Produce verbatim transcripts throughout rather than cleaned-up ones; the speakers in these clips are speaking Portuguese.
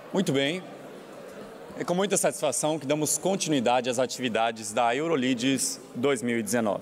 Muito bem. É com muita satisfação que damos continuidade às atividades da EuroLeads dois mil e dezenove.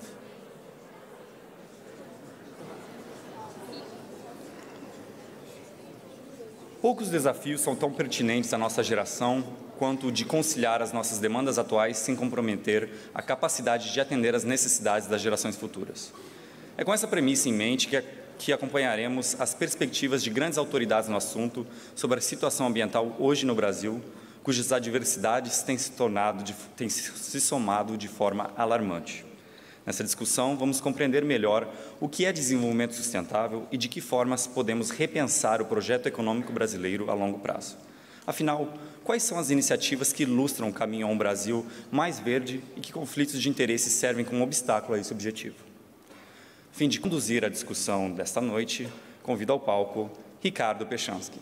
Poucos desafios são tão pertinentes à nossa geração quanto o de conciliar as nossas demandas atuais sem comprometer a capacidade de atender às necessidades das gerações futuras. É com essa premissa em mente que, que acompanharemos as perspectivas de grandes autoridades no assunto sobre a situação ambiental hoje no Brasil, cujas adversidades têm se tornado, de, têm se somado de forma alarmante. Nessa discussão, vamos compreender melhor o que é desenvolvimento sustentável e de que formas podemos repensar o projeto econômico brasileiro a longo prazo. Afinal, quais são as iniciativas que ilustram o caminho a um Brasil mais verde e que conflitos de interesse servem como obstáculo a esse objetivo? A fim de conduzir a discussão desta noite, convido ao palco Ricardo Pechansky.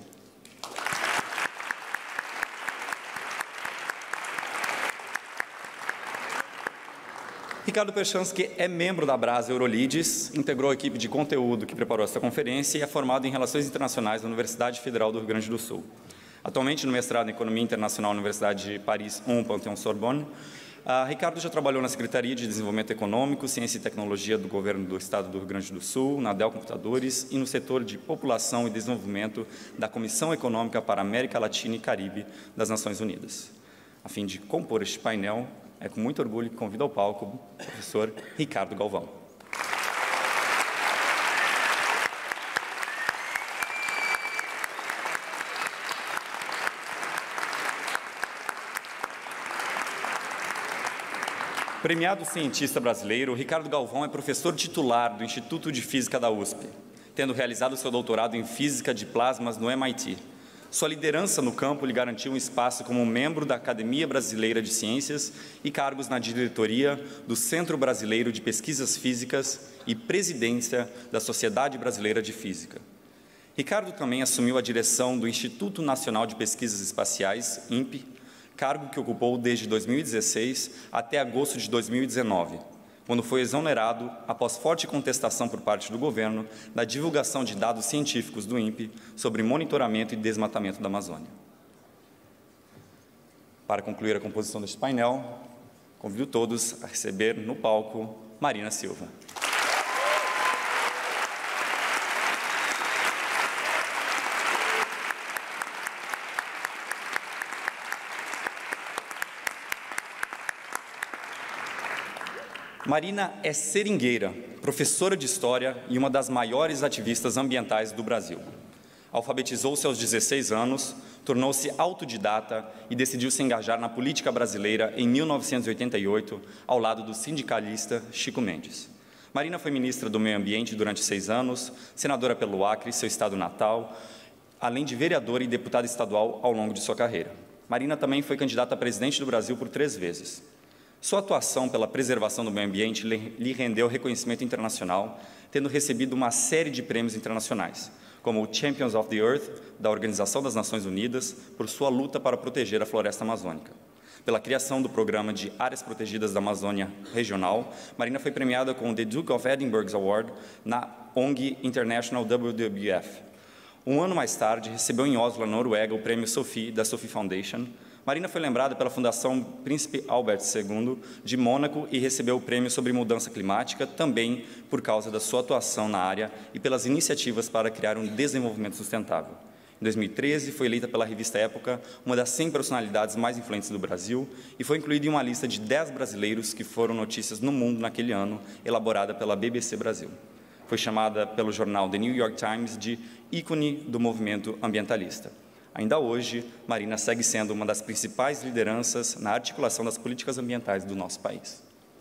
Ricardo Pechansky é membro da Brasa EuroLeads, integrou a equipe de conteúdo que preparou esta conferência e é formado em Relações Internacionais da Universidade Federal do Rio Grande do Sul. Atualmente, no mestrado em Economia Internacional na Universidade de Paris um, Panthéon-Sorbonne, uh, Ricardo já trabalhou na Secretaria de Desenvolvimento Econômico, Ciência e Tecnologia do Governo do Estado do Rio Grande do Sul, na Dell Computadores e no setor de População e Desenvolvimento da Comissão Econômica para a América Latina e Caribe das Nações Unidas. A fim de compor este painel, é com muito orgulho que convido ao palco o professor Ricardo Galvão. Premiado cientista brasileiro, Ricardo Galvão é professor titular do Instituto de Física da U S P, tendo realizado seu doutorado em Física de Plasmas no M I T. Sua liderança no campo lhe garantiu um espaço como membro da Academia Brasileira de Ciências e cargos na diretoria do Centro Brasileiro de Pesquisas Físicas e presidência da Sociedade Brasileira de Física. Ricardo também assumiu a direção do Instituto Nacional de Pesquisas Espaciais, I N P, cargo que ocupou desde dois mil e dezesseis até agosto de dois mil e dezenove, quando foi exonerado após forte contestação por parte do governo da divulgação de dados científicos do I N P sobre monitoramento e desmatamento da Amazônia. Para concluir a composição deste painel, convido todos a receber no palco Marina Silva. Marina é seringueira, professora de História e uma das maiores ativistas ambientais do Brasil. Alfabetizou-se aos dezesseis anos, tornou-se autodidata e decidiu se engajar na política brasileira em mil novecentos e oitenta e oito, ao lado do sindicalista Chico Mendes. Marina foi ministra do Meio Ambiente durante seis anos, senadora pelo Acre, seu estado natal, além de vereadora e deputada estadual ao longo de sua carreira. Marina também foi candidata a presidente do Brasil por três vezes. Sua atuação pela preservação do meio ambiente lhe rendeu reconhecimento internacional, tendo recebido uma série de prêmios internacionais, como o Champions of the Earth, da Organização das Nações Unidas, por sua luta para proteger a floresta amazônica. Pela criação do Programa de Áreas Protegidas da Amazônia Regional, Marina foi premiada com o The Duke of Edinburgh Award na O N G International W W F. Um ano mais tarde, recebeu em Oslo, na Noruega, o Prêmio Sophie, da Sophie Foundation. Marina foi lembrada pela Fundação Príncipe Albert segundo de Mônaco e recebeu o prêmio sobre mudança climática, também por causa da sua atuação na área e pelas iniciativas para criar um desenvolvimento sustentável. Em dois mil e treze, foi eleita pela revista Época uma das cem personalidades mais influentes do Brasil e foi incluída em uma lista de dez brasileiros que foram notícias no mundo naquele ano, elaborada pela B B C Brasil. Foi chamada pelo jornal The New York Times de ícone do movimento ambientalista. Ainda hoje, Marina segue sendo uma das principais lideranças na articulação das políticas ambientais do nosso país.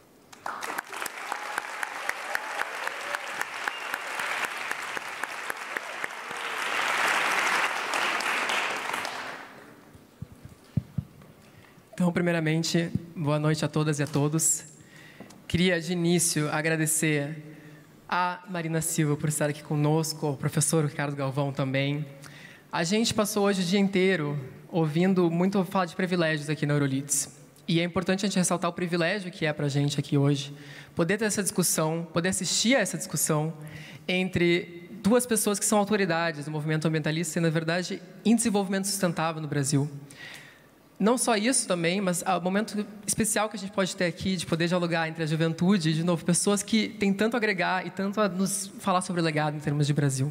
Então, primeiramente, boa noite a todas e a todos. Queria, de início, agradecer a Marina Silva por estar aqui conosco, ao professor Ricardo Galvão também. A gente passou hoje o dia inteiro ouvindo muito falar de privilégios aqui na EuroLeads. E é importante a gente ressaltar o privilégio que é para a gente aqui hoje, poder ter essa discussão, poder assistir a essa discussão entre duas pessoas que são autoridades do movimento ambientalista e, na verdade, em desenvolvimento sustentável no Brasil. Não só isso também, mas o momento especial que a gente pode ter aqui de poder dialogar entre a juventude e, de novo, pessoas que têm tanto a agregar e tanto a nos falar sobre o legado em termos de Brasil.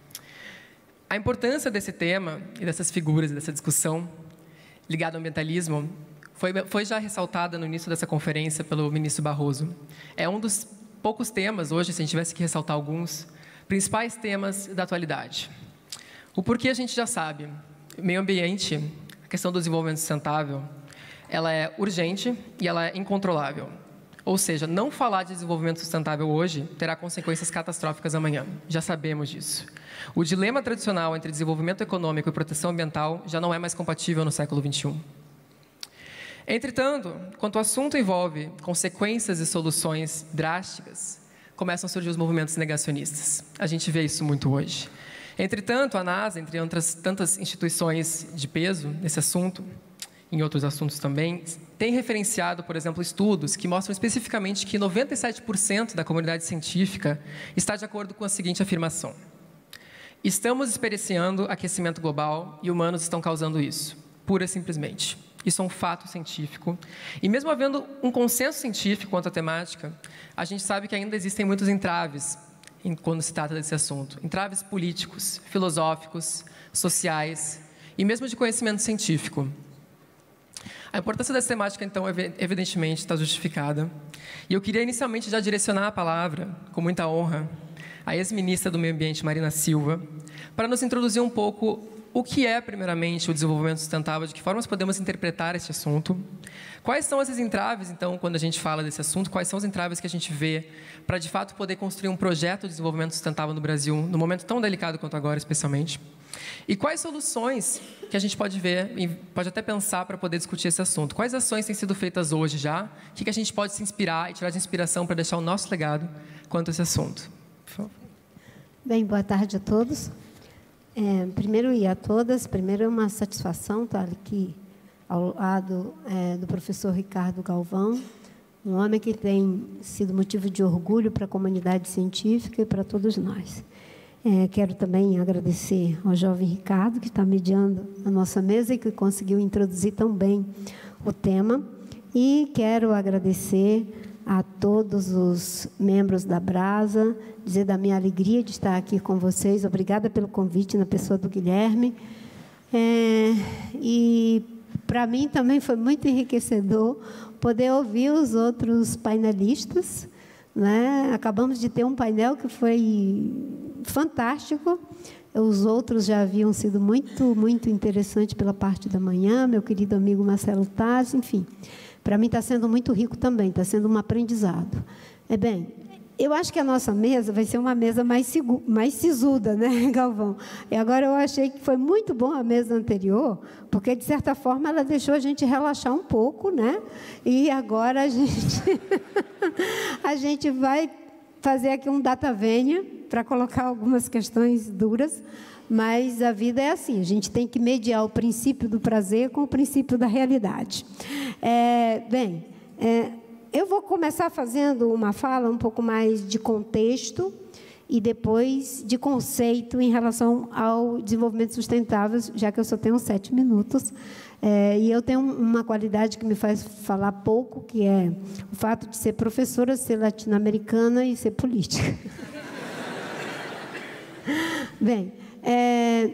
A importância desse tema e dessas figuras e dessa discussão ligada ao ambientalismo foi, foi já ressaltada no início dessa conferência pelo ministro Barroso. É um dos poucos temas, hoje, se a gente tivesse que ressaltar alguns, principais temas da atualidade. O porquê a gente já sabe. Meio ambiente, a questão do desenvolvimento sustentável, ela é urgente e ela é incontrolável. Ou seja, não falar de desenvolvimento sustentável hoje terá consequências catastróficas amanhã. Já sabemos disso. O dilema tradicional entre desenvolvimento econômico e proteção ambiental já não é mais compatível no século vinte e um. Entretanto, quando o assunto envolve consequências e soluções drásticas, começam a surgir os movimentos negacionistas. A gente vê isso muito hoje. Entretanto, a NASA, entre outras tantas instituições de peso nesse assunto, em outros assuntos também, tem referenciado, por exemplo, estudos que mostram especificamente que noventa e sete por cento da comunidade científica está de acordo com a seguinte afirmação: estamos experienciando aquecimento global e humanos estão causando isso, pura e simplesmente. Isso é um fato científico. E mesmo havendo um consenso científico quanto à temática, a gente sabe que ainda existem muitos entraves em, quando se trata desse assunto. Entraves políticos, filosóficos, sociais e mesmo de conhecimento científico. A importância dessa temática, então, evidentemente, está justificada. E eu queria inicialmente já direcionar a palavra, com muita honra, à ex-ministra do Meio Ambiente, Marina Silva, para nos introduzir um pouco o que é, primeiramente, o desenvolvimento sustentável, de que formas podemos interpretar este assunto, quais são esses entraves, então, quando a gente fala desse assunto, quais são os entraves que a gente vê para, de fato, poder construir um projeto de desenvolvimento sustentável no Brasil, num momento tão delicado quanto agora, especialmente, e quais soluções que a gente pode ver, e pode até pensar para poder discutir esse assunto. Quais ações têm sido feitas hoje já, o que a gente pode se inspirar e tirar de inspiração para deixar o nosso legado quanto a esse assunto. Por favor. Bem, boa tarde a todos. É, primeiro e a todas, primeiro é uma satisfação estar aqui ao lado é, do professor Ricardo Galvão, um homem que tem sido motivo de orgulho para a comunidade científica e para todos nós. É, quero também agradecer ao jovem Ricardo, que está mediando a nossa mesa e que conseguiu introduzir tão bem o tema. E quero agradecer a todos os membros da Brasa, dizer da minha alegria de estar aqui com vocês. Obrigada pelo convite, na pessoa do Guilherme. É, e, para mim, também foi muito enriquecedor poder ouvir os outros painelistas, né? Acabamos de ter um painel que foi fantástico. Os outros já haviam sido muito, muito interessantes pela parte da manhã, meu querido amigo Marcelo Taz, enfim. Para mim está sendo muito rico também, está sendo um aprendizado. É bem, eu acho que a nossa mesa vai ser uma mesa mais, segura, mais sisuda, né, Galvão? E agora eu achei que foi muito bom a mesa anterior, porque, de certa forma, ela deixou a gente relaxar um pouco, né? E agora a gente, a gente vai fazer aqui um data vênia para colocar algumas questões duras, mas a vida é assim, a gente tem que mediar o princípio do prazer com o princípio da realidade. É, bem, é, eu vou começar fazendo uma fala um pouco mais de contexto e depois de conceito em relação ao desenvolvimento sustentável, já que eu só tenho sete minutos. É, e eu tenho uma qualidade que me faz falar pouco, que é o fato de ser professora, ser latino-americana e ser política. Bem, é,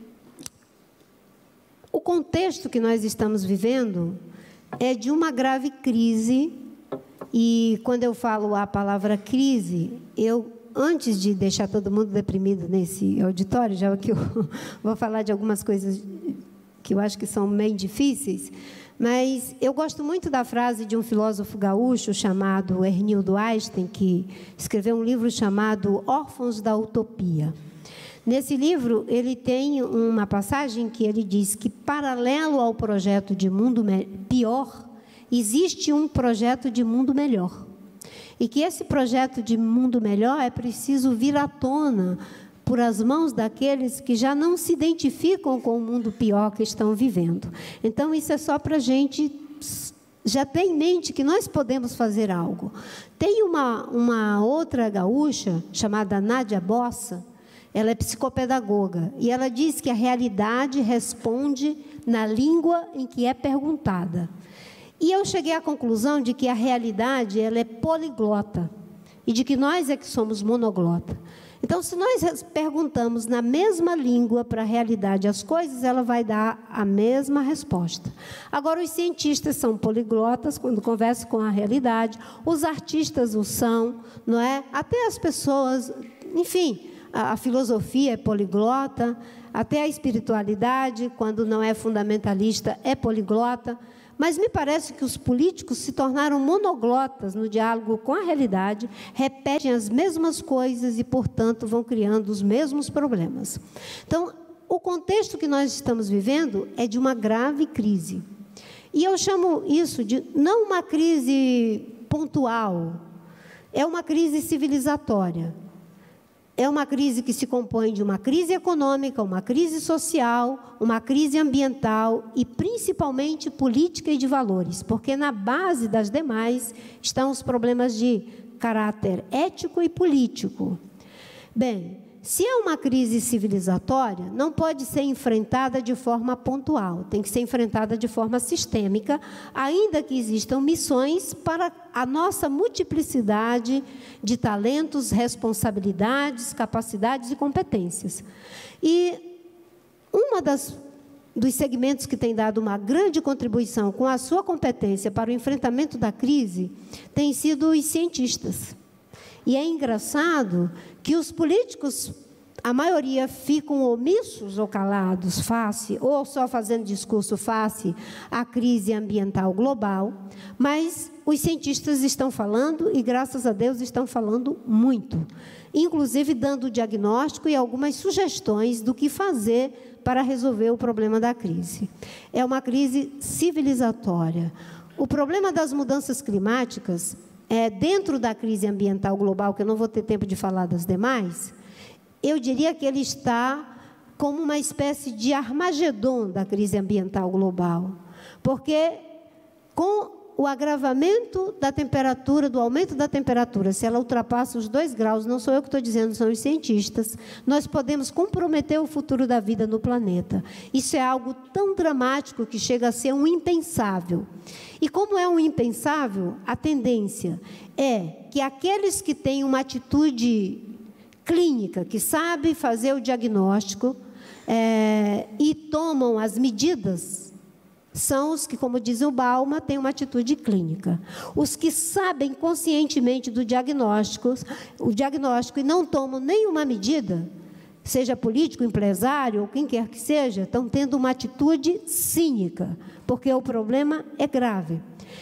o contexto que nós estamos vivendo é de uma grave crise, e quando eu falo a palavra crise, eu, antes de deixar todo mundo deprimido nesse auditório, já que eu vou falar de algumas coisas que eu acho que são bem difíceis, mas eu gosto muito da frase de um filósofo gaúcho chamado Ernildo Einstein, que escreveu um livro chamado Órfãos da Utopia. Nesse livro, ele tem uma passagem que ele diz que, paralelo ao projeto de mundo pior, existe um projeto de mundo melhor. E que esse projeto de mundo melhor é preciso vir à tona por as mãos daqueles que já não se identificam com o mundo pior que estão vivendo. Então, isso é só para a gente já ter em mente que nós podemos fazer algo. Tem uma, uma outra gaúcha, chamada Nádia Bossa, Ela é psicopedagoga e ela diz que a realidade responde na língua em que é perguntada. E eu cheguei à conclusão de que a realidade ela é poliglota e de que nós é que somos monoglota. Então, se nós perguntamos na mesma língua para a realidade as coisas, ela vai dar a mesma resposta. Agora, os cientistas são poliglotas quando conversam com a realidade, os artistas o são, não é? Até as pessoas, enfim, a, a filosofia é poliglota, até a espiritualidade, quando não é fundamentalista, é poliglota. Mas me parece que os políticos se tornaram monoglotas no diálogo com a realidade, repetem as mesmas coisas e, portanto, vão criando os mesmos problemas. Então, o contexto que nós estamos vivendo é de uma grave crise. E eu chamo isso de não uma crise pontual, é uma crise civilizatória. É uma crise que se compõe de uma crise econômica, uma crise social, uma crise ambiental e, principalmente, política e de valores, porque na base das demais estão os problemas de caráter ético e político. Bem, se é uma crise civilizatória, não pode ser enfrentada de forma pontual, tem que ser enfrentada de forma sistêmica, ainda que existam missões para a nossa multiplicidade de talentos, responsabilidades, capacidades e competências. E uma das dos segmentos que tem dado uma grande contribuição com a sua competência para o enfrentamento da crise tem sido os cientistas. E é engraçado que os políticos, a maioria, ficam omissos ou calados face, ou só fazendo discurso face à crise ambiental global, mas os cientistas estão falando e, graças a Deus, estão falando muito, inclusive dando diagnóstico e algumas sugestões do que fazer para resolver o problema da crise. É uma crise civilizatória. O problema das mudanças climáticas É, dentro da crise ambiental global, que eu não vou ter tempo de falar das demais, eu diria que ele está como uma espécie de Armagedon da crise ambiental global. Porque com o agravamento da temperatura, do aumento da temperatura, se ela ultrapassa os dois graus, não sou eu que estou dizendo, são os cientistas, nós podemos comprometer o futuro da vida no planeta. Isso é algo tão dramático que chega a ser um impensável. E como é um impensável, a tendência é que aqueles que têm uma atitude clínica, que sabem fazer o diagnóstico é, e tomam as medidas, são os que, como diz o Balma, têm uma atitude clínica. Os que sabem conscientemente do diagnóstico, o diagnóstico e não tomam nenhuma medida, seja político, empresário ou quem quer que seja, estão tendo uma atitude cínica, porque o problema é grave.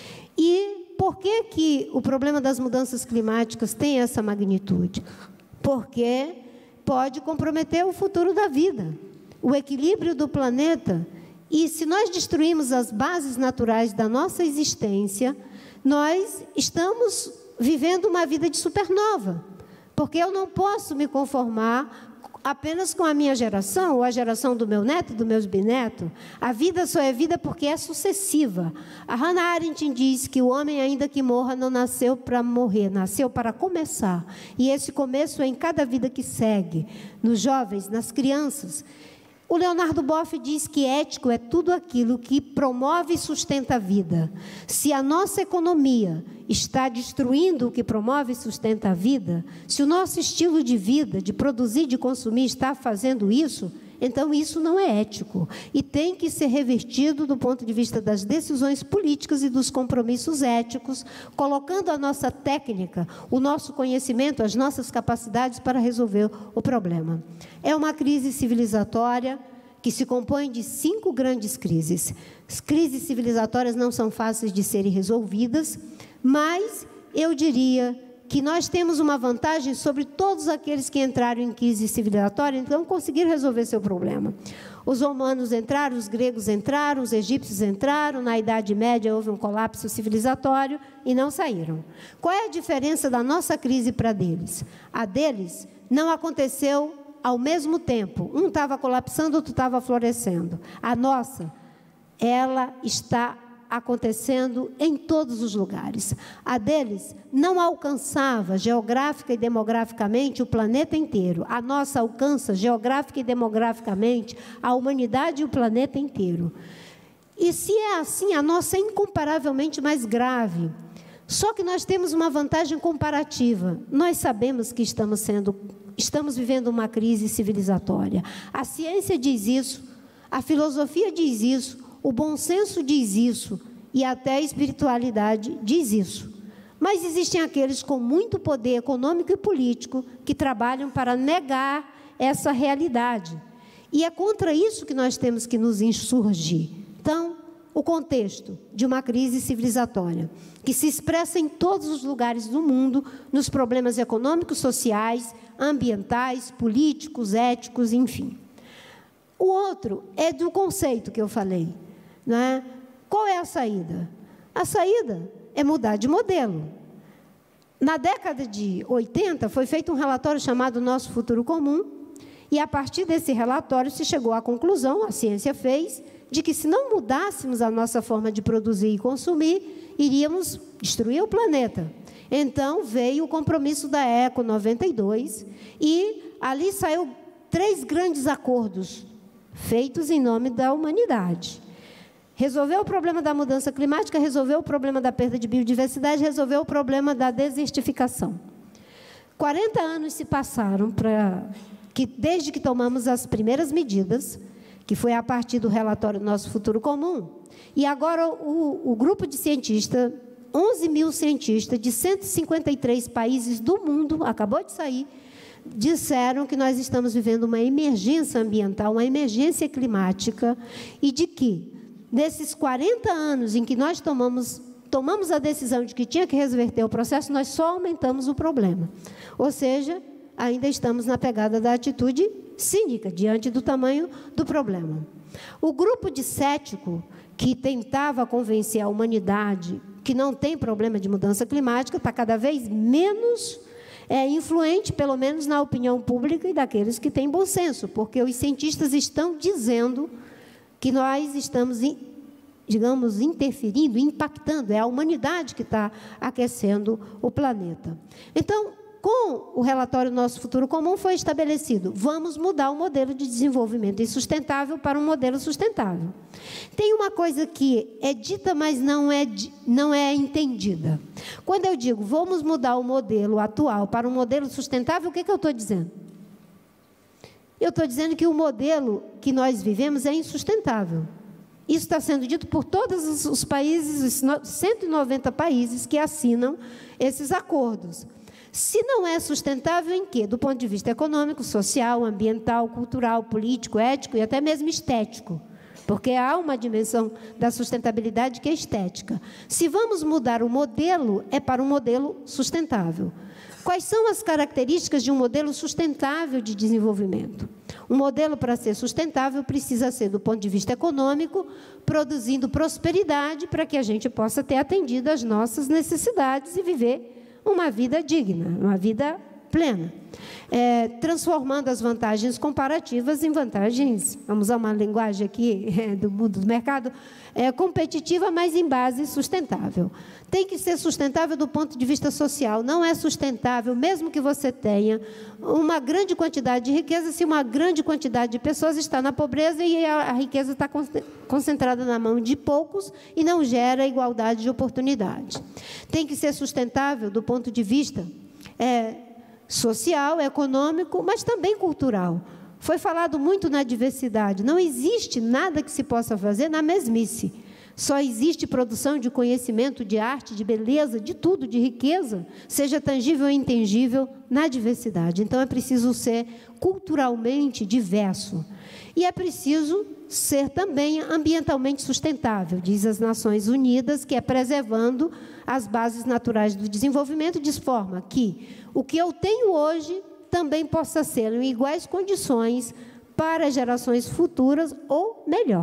E por que que o problema das mudanças climáticas tem essa magnitude? Porque pode comprometer o futuro da vida, o equilíbrio do planeta. E se nós destruirmos as bases naturais da nossa existência, nós estamos vivendo uma vida de supernova, porque eu não posso me conformar apenas com a minha geração, ou a geração do meu neto, do meu bisneto. A vida só é vida porque é sucessiva. A Hannah Arendt diz que o homem, ainda que morra, não nasceu para morrer, nasceu para começar. E esse começo é em cada vida que segue, nos jovens, nas crianças. O Leonardo Boff diz que ético é tudo aquilo que promove e sustenta a vida. Se a nossa economia está destruindo o que promove e sustenta a vida, se o nosso estilo de vida, de produzir, de consumir, está fazendo isso, então isso não é ético. E tem que ser revertido do ponto de vista das decisões políticas e dos compromissos éticos, colocando a nossa técnica, o nosso conhecimento, as nossas capacidades para resolver o problema. É uma crise civilizatória que se compõe de cinco grandes crises. As crises civilizatórias não são fáceis de serem resolvidas, mas eu diria que nós temos uma vantagem sobre todos aqueles que entraram em crise civilizatória, então conseguiram resolver seu problema. Os romanos entraram, os gregos entraram, os egípcios entraram, na Idade Média houve um colapso civilizatório e não saíram. Qual é a diferença da nossa crise para a deles? A deles não aconteceu ao mesmo tempo. Um estava colapsando, outro estava florescendo. A nossa, ela está acontecendo em todos os lugares. A deles não alcançava geográfica e demograficamente o planeta inteiro. A nossa alcança geográfica e demograficamente a humanidade e o planeta inteiro. E se é assim, a nossa é incomparavelmente mais grave. Só que nós temos uma vantagem comparativa. Nós sabemos que estamos sendo, estamos vivendo uma crise civilizatória. A ciência diz isso, a filosofia diz isso, o bom senso diz isso e até a espiritualidade diz isso. Mas existem aqueles com muito poder econômico e político que trabalham para negar essa realidade. E é contra isso que nós temos que nos insurgir. Então, o contexto de uma crise civilizatória, que se expressa em todos os lugares do mundo, nos problemas econômicos, sociais, ambientais, políticos, éticos, enfim. O outro é do conceito que eu falei, né? Qual é a saída? A saída é mudar de modelo. Na década de oitenta, foi feito um relatório chamado Nosso Futuro Comum, e a partir desse relatório se chegou à conclusão, a ciência fez, de que se não mudássemos a nossa forma de produzir e consumir, iríamos destruir o planeta. Então, veio o compromisso da ECO noventa e dois, e ali saiu três grandes acordos, feitos em nome da humanidade. Resolveu o problema da mudança climática, resolveu o problema da perda de biodiversidade, resolveu o problema da desertificação. quarenta anos se passaram para que, desde que tomamos as primeiras medidas, que foi a partir do relatório Nosso Futuro Comum, e agora o, o grupo de cientistas, onze mil cientistas de cento e cinquenta e três países do mundo, acabou de sair, disseram que nós estamos vivendo uma emergência ambiental, uma emergência climática, e de que, nesses quarenta anos em que nós tomamos, tomamos a decisão de que tinha que reverter o processo, nós só aumentamos o problema. Ou seja, ainda estamos na pegada da atitude cínica, diante do tamanho do problema. O grupo de cético, que tentava convencer a humanidade que não tem problema de mudança climática, está cada vez menos é, influente, pelo menos na opinião pública e daqueles que têm bom senso, porque os cientistas estão dizendo que nós estamos, digamos, interferindo, impactando, é a humanidade que está aquecendo o planeta. Então, com o relatório Nosso Futuro Comum, foi estabelecido, vamos mudar o modelo de desenvolvimento insustentável para um modelo sustentável. Tem uma coisa que é dita, mas não é, não é entendida. Quando eu digo, vamos mudar o modelo atual para um modelo sustentável, o que, que eu estou dizendo? Eu estou dizendo que o modelo que nós vivemos é insustentável. Isso está sendo dito por todos os países, os cento e noventa países que assinam esses acordos. Se não é sustentável em quê? Do ponto de vista econômico, social, ambiental, cultural, político, ético e até mesmo estético. Porque há uma dimensão da sustentabilidade que é estética. Se vamos mudar o modelo, é para um modelo sustentável. Quais são as características de um modelo sustentável de desenvolvimento? Um modelo, para ser sustentável, precisa ser, do ponto de vista econômico, produzindo prosperidade para que a gente possa ter atendido às nossas necessidades e viver uma vida digna, uma vida plena, é, transformando as vantagens comparativas em vantagens, vamos usar uma linguagem aqui é, do mundo do mercado, é, competitiva, mas em base sustentável. Tem que ser sustentável do ponto de vista social, não é sustentável, mesmo que você tenha uma grande quantidade de riqueza, se uma grande quantidade de pessoas está na pobreza e a, a riqueza está concentrada na mão de poucos e não gera igualdade de oportunidade. Tem que ser sustentável do ponto de vista é, social, econômico, mas também cultural. Foi falado muito na diversidade. Não existe nada que se possa fazer na mesmice. Só existe produção de conhecimento, de arte, de beleza, de tudo, de riqueza, seja tangível ou intangível, na diversidade. Então, é preciso ser culturalmente diverso. E é preciso ser também ambientalmente sustentável, diz as Nações Unidas, que é preservando as bases naturais do desenvolvimento, de forma que o que eu tenho hoje também possa ser em iguais condições para gerações futuras ou melhor.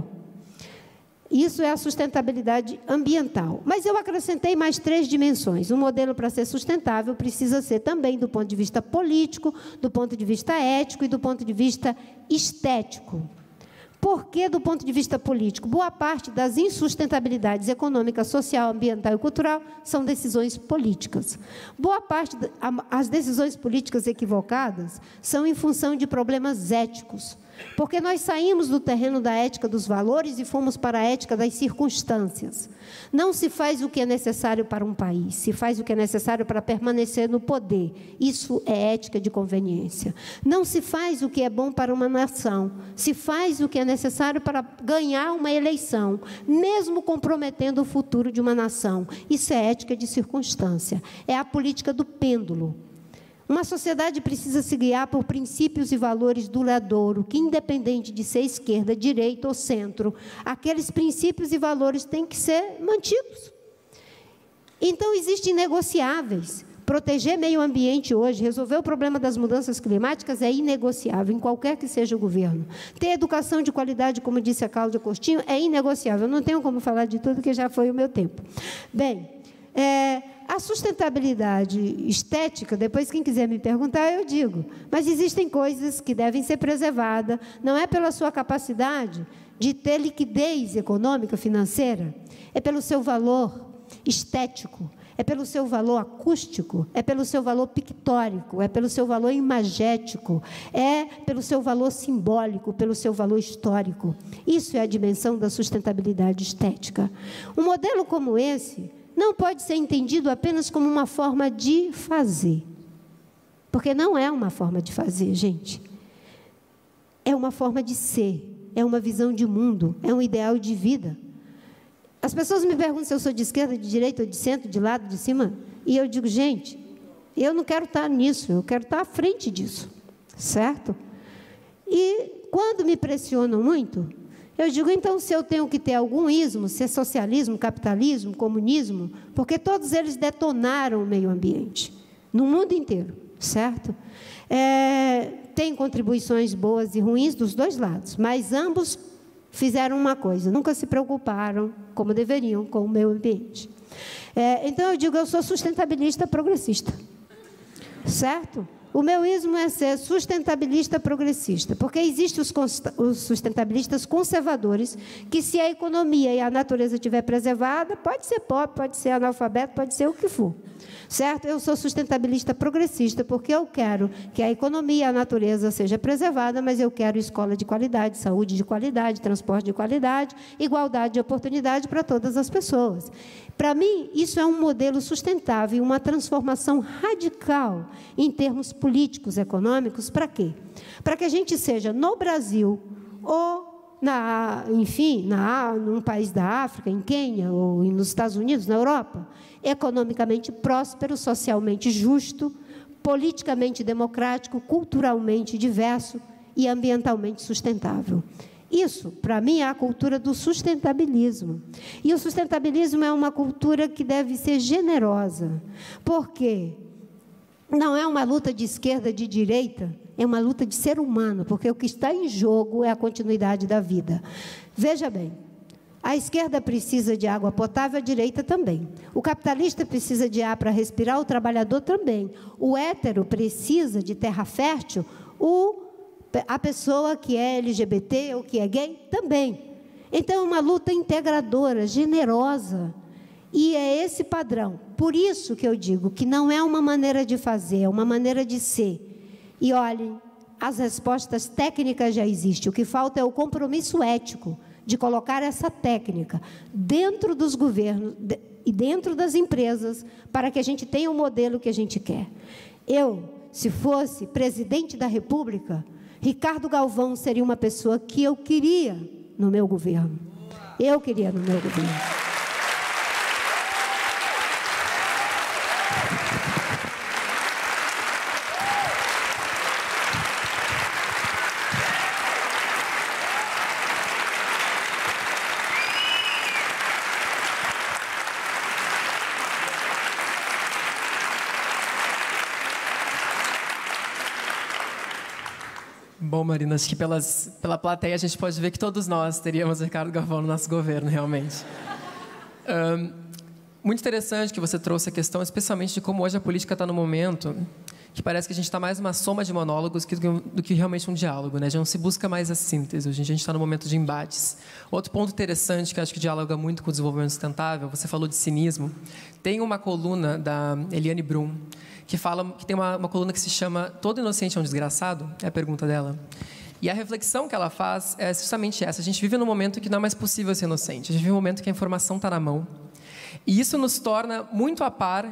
Isso é a sustentabilidade ambiental. Mas eu acrescentei mais três dimensões. Um modelo, para ser sustentável, precisa ser também do ponto de vista político, do ponto de vista ético e do ponto de vista estético. Porque, do ponto de vista político, boa parte das insustentabilidades econômica, social, ambiental e cultural são decisões políticas. Boa parte das decisões políticas equivocadas são em função de problemas éticos. Porque nós saímos do terreno da ética dos valores e fomos para a ética das circunstâncias. Não se faz o que é necessário para um país, se faz o que é necessário para permanecer no poder. Isso é ética de conveniência. Não se faz o que é bom para uma nação, se faz o que é necessário para ganhar uma eleição, mesmo comprometendo o futuro de uma nação. Isso é ética de circunstância. É a política do pêndulo. Uma sociedade precisa se guiar por princípios e valores duradouros, que, independente de ser esquerda, direita ou centro, aqueles princípios e valores têm que ser mantidos. Então, existem inegociáveis. Proteger meio ambiente hoje, resolver o problema das mudanças climáticas é inegociável, em qualquer que seja o governo. Ter educação de qualidade, como disse a Cláudia Coutinho, é inegociável. Eu não tenho como falar de tudo, que já foi o meu tempo. Bem, é... a sustentabilidade estética, depois quem quiser me perguntar, eu digo. Mas existem coisas que devem ser preservadas, não é pela sua capacidade de ter liquidez econômica, financeira, é pelo seu valor estético, é pelo seu valor acústico, é pelo seu valor pictórico, é pelo seu valor imagético, é pelo seu valor simbólico, pelo seu valor histórico. Isso é a dimensão da sustentabilidade estética. Um modelo como esse não pode ser entendido apenas como uma forma de fazer. Porque não é uma forma de fazer, gente. É uma forma de ser, é uma visão de mundo, é um ideal de vida. As pessoas me perguntam se eu sou de esquerda, de direita, ou de centro, de lado, de cima, e eu digo, gente, eu não quero estar nisso, eu quero estar à frente disso, certo? E quando me pressionam muito, eu digo, então, se eu tenho que ter algum ismo, se é socialismo, capitalismo, comunismo, porque todos eles detonaram o meio ambiente, no mundo inteiro, certo? É, tem contribuições boas e ruins dos dois lados, mas ambos fizeram uma coisa, nunca se preocuparam, como deveriam, com o meio ambiente. É, então, eu digo, eu sou sustentabilista progressista, certo? O meu ismo é ser sustentabilista progressista, porque existem os, os sustentabilistas conservadores, que se a economia e a natureza estiver preservada, pode ser pobre, pode ser analfabeto, pode ser o que for. Certo? Eu sou sustentabilista progressista, porque eu quero que a economia e a natureza seja preservada, mas eu quero escola de qualidade, saúde de qualidade, transporte de qualidade, igualdade de oportunidade para todas as pessoas. Para mim, isso é um modelo sustentável, uma transformação radical em termos políticos, econômicos, para quê? Para que a gente seja, no Brasil, ou, na, enfim, na, num país da África, em Quênia, ou nos Estados Unidos, na Europa, economicamente próspero, socialmente justo, politicamente democrático, culturalmente diverso e ambientalmente sustentável. Isso, para mim, é a cultura do sustentabilismo. E o sustentabilismo é uma cultura que deve ser generosa. Por quê? Não é uma luta de esquerda, de direita, é uma luta de ser humano, porque o que está em jogo é a continuidade da vida. Veja bem, a esquerda precisa de água potável, a direita também. O capitalista precisa de ar para respirar, o trabalhador também. O hétero precisa de terra fértil, o a pessoa que é L G B T ou que é gay também. Então, é uma luta integradora, generosa. E é esse padrão. Por isso que eu digo que não é uma maneira de fazer, é uma maneira de ser. E, olhem, as respostas técnicas já existem. O que falta é o compromisso ético de colocar essa técnica dentro dos governos e dentro das empresas para que a gente tenha o modelo que a gente quer. Eu, se fosse presidente da República, Ricardo Galvão seria uma pessoa que eu queria no meu governo. Eu queria no meu governo. Bom, Marina, acho que pelas, pela plateia a gente pode ver que todos nós teríamos Ricardo Galvão no nosso governo, realmente. Um, muito interessante que você trouxe a questão, especialmente de como hoje a política está no momento que parece que a gente está mais uma soma de monólogos do que, do que realmente um diálogo, né? Já não se busca mais a síntese, hoje a gente está no momento de embates. Outro ponto interessante, que acho que dialoga muito com o desenvolvimento sustentável, você falou de cinismo, tem uma coluna da Eliane Brum, que, fala, que tem uma, uma coluna que se chama Todo Inocente é um Desgraçado, é a pergunta dela. E a reflexão que ela faz é justamente essa, a gente vive num momento que não é mais possível ser inocente, a gente vive num momento que a informação está na mão, e isso nos torna muito a par,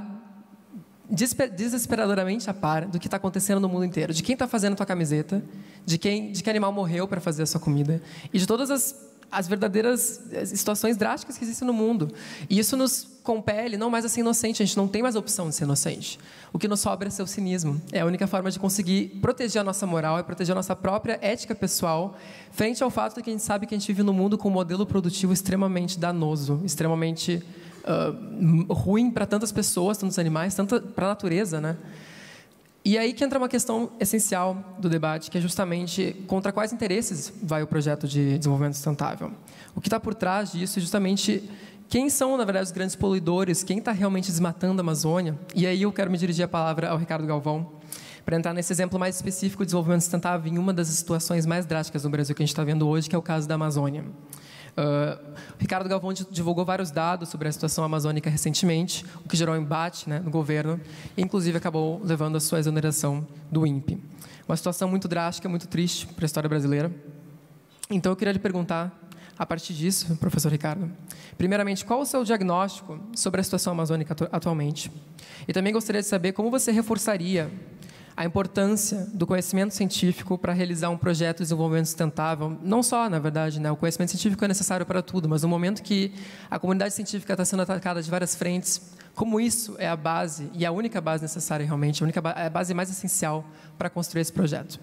desesperadoramente a par do que está acontecendo no mundo inteiro, de quem está fazendo a tua camiseta, de quem, de que animal morreu para fazer a sua comida, e de todas as, as verdadeiras situações drásticas que existem no mundo. E isso nos compele não mais a ser inocente, a gente não tem mais a opção de ser inocente. O que nos sobra é ser o cinismo. É a única forma de conseguir proteger a nossa moral, é proteger a nossa própria ética pessoal, frente ao fato de que a gente sabe que a gente vive num mundo com um modelo produtivo extremamente danoso, extremamente uh, ruim para tantas pessoas, tantos animais, tanto para a natureza, né? E aí que entra uma questão essencial do debate, que é justamente contra quais interesses vai o projeto de desenvolvimento sustentável. O que está por trás disso é justamente quem são, na verdade, os grandes poluidores, quem está realmente desmatando a Amazônia. E aí eu quero me dirigir a palavra ao Ricardo Galvão, para entrar nesse exemplo mais específico de desenvolvimento sustentável em uma das situações mais drásticas no Brasil que a gente está vendo hoje, que é o caso da Amazônia. Uh, o Ricardo Galvão divulgou vários dados sobre a situação amazônica recentemente, o que gerou um embate, né, no governo, e inclusive acabou levando a sua exoneração do I N P E. Uma situação muito drástica, muito triste para a história brasileira. Então, eu queria lhe perguntar, a partir disso, professor Ricardo, primeiramente, qual o seu diagnóstico sobre a situação amazônica atu atualmente? E também gostaria de saber como você reforçaria a importância do conhecimento científico para realizar um projeto de desenvolvimento sustentável, não só, na verdade, né, o conhecimento científico é necessário para tudo, mas no momento que a comunidade científica está sendo atacada de várias frentes, como isso é a base, e a única base necessária realmente, a, única ba a base mais essencial para construir esse projeto?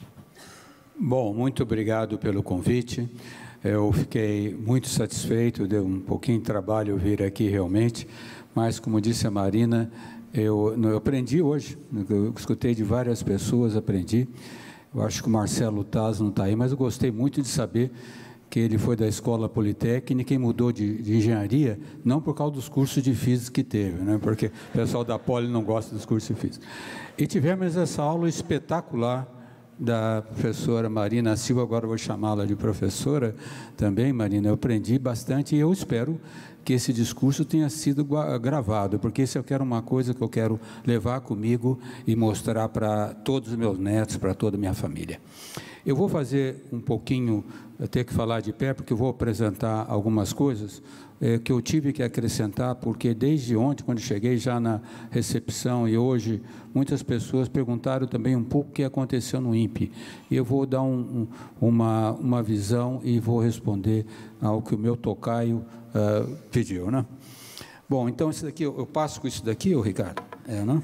Bom, muito obrigado pelo convite. Eu fiquei muito satisfeito, deu um pouquinho de trabalho vir aqui realmente, mas, como disse a Marina, Eu, eu aprendi hoje, eu escutei de várias pessoas, aprendi. Eu acho que o Marcelo Taz não está aí, mas eu gostei muito de saber que ele foi da Escola Politécnica e mudou de, de engenharia, não por causa dos cursos de física que teve, né? Porque o pessoal da Poli não gosta dos cursos de física. E tivemos essa aula espetacular da professora Marina Silva, agora eu vou chamá-la de professora também, Marina. Eu aprendi bastante e eu espero que esse discurso tenha sido gravado, porque isso eu quero uma coisa que eu quero levar comigo e mostrar para todos os meus netos, para toda a minha família. Eu vou fazer um pouquinho, eu tenho que falar de pé, porque eu vou apresentar algumas coisas é, que eu tive que acrescentar, porque desde ontem, quando cheguei já na recepção e hoje, muitas pessoas perguntaram também um pouco o que aconteceu no I N P E. E eu vou dar um, um, uma, uma visão e vou responder ao que o meu tocaio uh, pediu, né? Bom, então, isso daqui, eu, eu passo com isso daqui, ô Ricardo? É, não?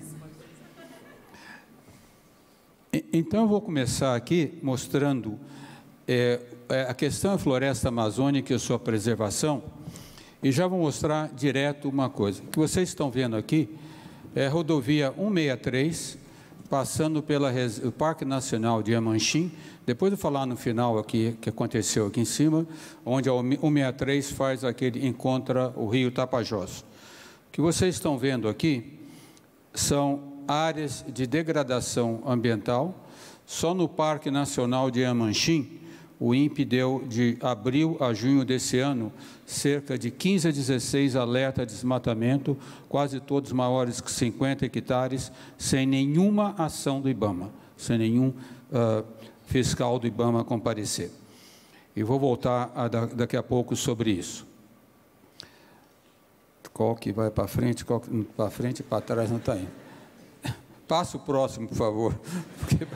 Então, eu vou começar aqui mostrando é, a questão da floresta amazônica e a sua preservação, e já vou mostrar direto uma coisa. O que vocês estão vendo aqui é a rodovia cento e sessenta e três, passando pelo Parque Nacional de Amanchim. Depois eu vou falar no final aqui, que aconteceu aqui em cima, onde a cento e sessenta e três faz aquele, encontra o rio Tapajós. O que vocês estão vendo aqui são áreas de degradação ambiental. Só no Parque Nacional de Amanchim, o I N P E deu de abril a junho desse ano cerca de quinze a dezesseis alertas de desmatamento, quase todos maiores que cinquenta hectares, sem nenhuma ação do IBAMA, sem nenhum uh, fiscal do IBAMA comparecer. E vou voltar a, daqui a pouco sobre isso. Qual que vai para frente, qual que para frente e para trás não está indo. Passa o próximo, por favor. Porque...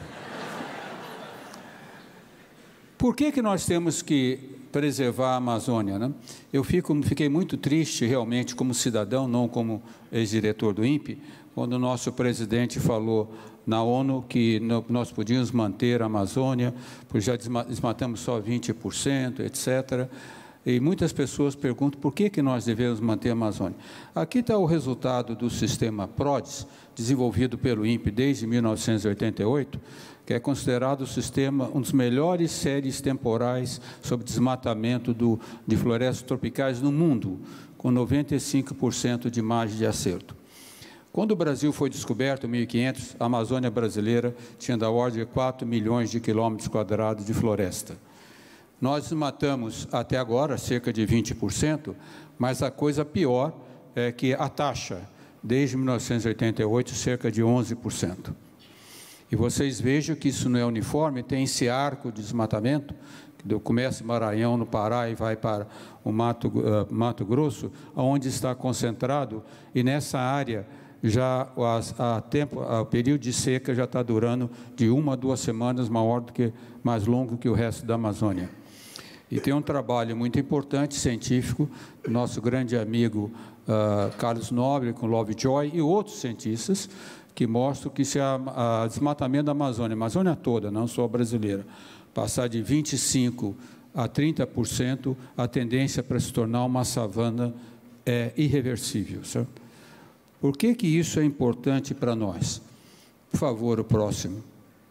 Por que que nós temos que preservar a Amazônia, né? Eu fico, fiquei muito triste, realmente, como cidadão, não como ex-diretor do I N P E, quando o nosso presidente falou na ONU que nós podíamos manter a Amazônia, pois já desmatamos só vinte por cento, etcétera. E muitas pessoas perguntam por que que nós devemos manter a Amazônia. Aqui está o resultado do sistema PRODES, desenvolvido pelo I N P E desde mil novecentos e oitenta e oito, que é considerado o sistema, um dos melhores séries temporais sobre desmatamento do, de florestas tropicais no mundo, com noventa e cinco por cento de margem de acerto. Quando o Brasil foi descoberto, em mil e quinhentos, a Amazônia brasileira tinha da ordem de quatro milhões de quilômetros quadrados de floresta. Nós matamos até agora cerca de vinte por cento, mas a coisa pior é que a taxa, desde mil novecentos e oitenta e oito, cerca de onze por cento. E vocês vejam que isso não é uniforme, tem esse arco de desmatamento, que começa em Maranhão, no Pará, e vai para o Mato, uh, Mato Grosso, onde está concentrado, e nessa área, já a, a tempo, a, o período de seca já está durando de uma a duas semanas, maior do que, mais longo que o resto da Amazônia. E tem um trabalho muito importante, científico, do nosso grande amigo uh, Carlos Nobre, com Lovejoy, e outros cientistas, que mostram que se o desmatamento da Amazônia, a Amazônia toda, não só a brasileira, passar de vinte e cinco por cento a trinta por cento, a tendência para se tornar uma savana é irreversível. Certo? Por que que isso é importante para nós? Por favor, o próximo.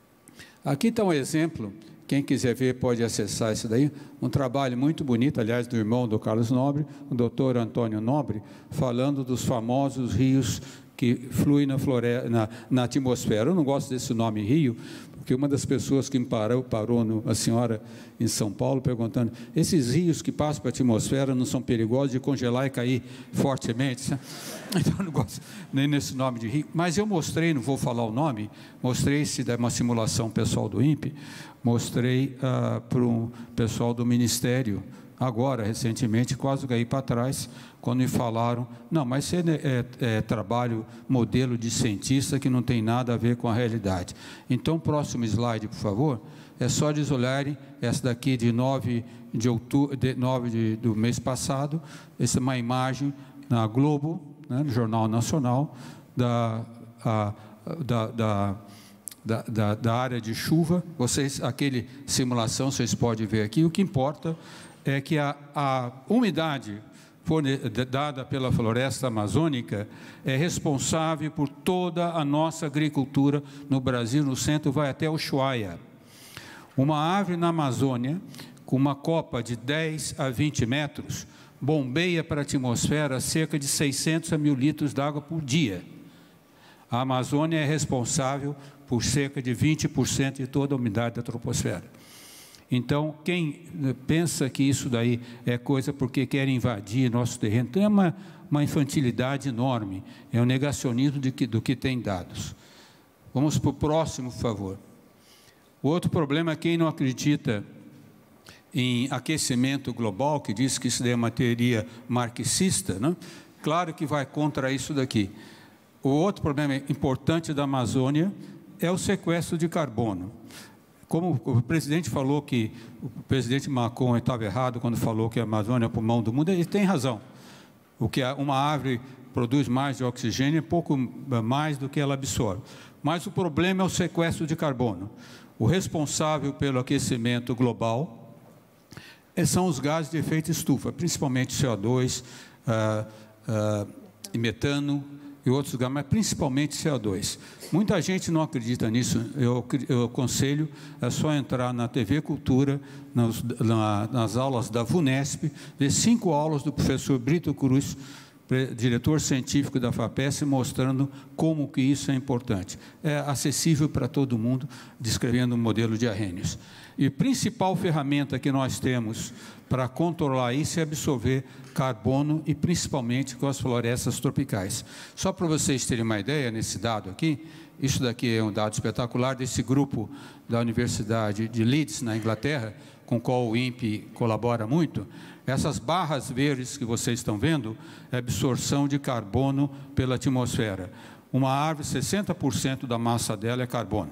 Aqui está um exemplo, quem quiser ver pode acessar isso daí, um trabalho muito bonito, aliás, do irmão do Carlos Nobre, o doutor Antônio Nobre, falando dos famosos rios que fluem na, floresta, na, na atmosfera. Eu não gosto desse nome rio, porque uma das pessoas que me parou, parou no, a senhora em São Paulo, perguntando, esses rios que passam para a atmosfera não são perigosos de congelar e cair fortemente? Então, eu não gosto nem nesse nome de rio. Mas eu mostrei, não vou falar o nome, mostrei se de uma simulação pessoal do INPE, mostrei uh, para o pessoal do Ministério, agora, recentemente, quase caí para trás, quando me falaram, não, mas isso é, é, é trabalho, modelo de cientista que não tem nada a ver com a realidade. Então, próximo slide, por favor, é só eles olharem, essa daqui de nove de outubro, de nove de, do mês passado, essa é uma imagem na Globo, né, no Jornal Nacional, da, a, da, da Da, da, da área de chuva. Vocês, aquele simulação, vocês podem ver aqui, o que importa é que a, a umidade dada pela floresta amazônica é responsável por toda a nossa agricultura no Brasil, no centro, vai até Ushuaia. Uma árvore na Amazônia, com uma copa de dez a vinte metros, bombeia para a atmosfera cerca de seiscentos a mil litros d'água por dia. A Amazônia é responsável por cerca de vinte por cento de toda a umidade da troposfera. Então, quem pensa que isso daí é coisa porque quer invadir nosso terreno, tem uma, uma infantilidade enorme, é um negacionismo de que, do que tem dados. Vamos para o próximo, por favor. O outro problema é quem não acredita em aquecimento global, que diz que isso daí é uma teoria marxista, né? Claro que vai contra isso daqui. O outro problema importante da Amazônia é o sequestro de carbono. Como o presidente falou que o presidente Macron estava errado quando falou que a Amazônia é o pulmão do mundo, ele tem razão. O que uma árvore produz mais de oxigênio é pouco mais do que ela absorve. Mas o problema é o sequestro de carbono. O responsável pelo aquecimento global são os gases de efeito estufa, principalmente C O dois, ah, ah, e metano, e outros gases, mas principalmente C O dois. Muita gente não acredita nisso. Eu, eu aconselho, é só entrar na T V Cultura, nas, na, nas aulas da VUNESP, ver cinco aulas do professor Brito Cruz, diretor científico da FAPESP, mostrando como que isso é importante. É acessível para todo mundo, descrevendo um modelo de Arrhenius. E a principal ferramenta que nós temos para controlar isso é absorver carbono e principalmente com as florestas tropicais. Só para vocês terem uma ideia, nesse dado aqui, isso daqui é um dado espetacular desse grupo da Universidade de Leeds, na Inglaterra, com o qual o INPE colabora muito. Essas barras verdes que vocês estão vendo é absorção de carbono pela atmosfera. Uma árvore, sessenta por cento da massa dela é carbono.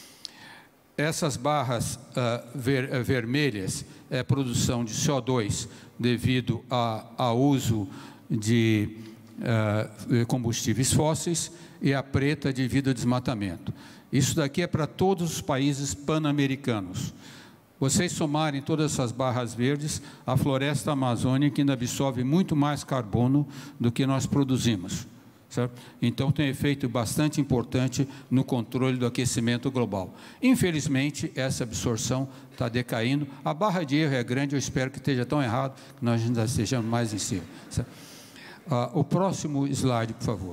Essas barras uh, ver, uh, vermelhas é produção de C O dois devido a, ao uso de uh, combustíveis fósseis e a preta devido ao desmatamento. Isso daqui é para todos os países pan-americanos. Vocês somarem todas essas barras verdes, a floresta amazônica ainda absorve muito mais carbono do que nós produzimos. Certo? Então, tem um efeito bastante importante no controle do aquecimento global. Infelizmente, essa absorção está decaindo. A barra de erro é grande, eu espero que esteja tão errado que nós ainda estejamos mais em cima. Certo? Ah, o próximo slide, por favor.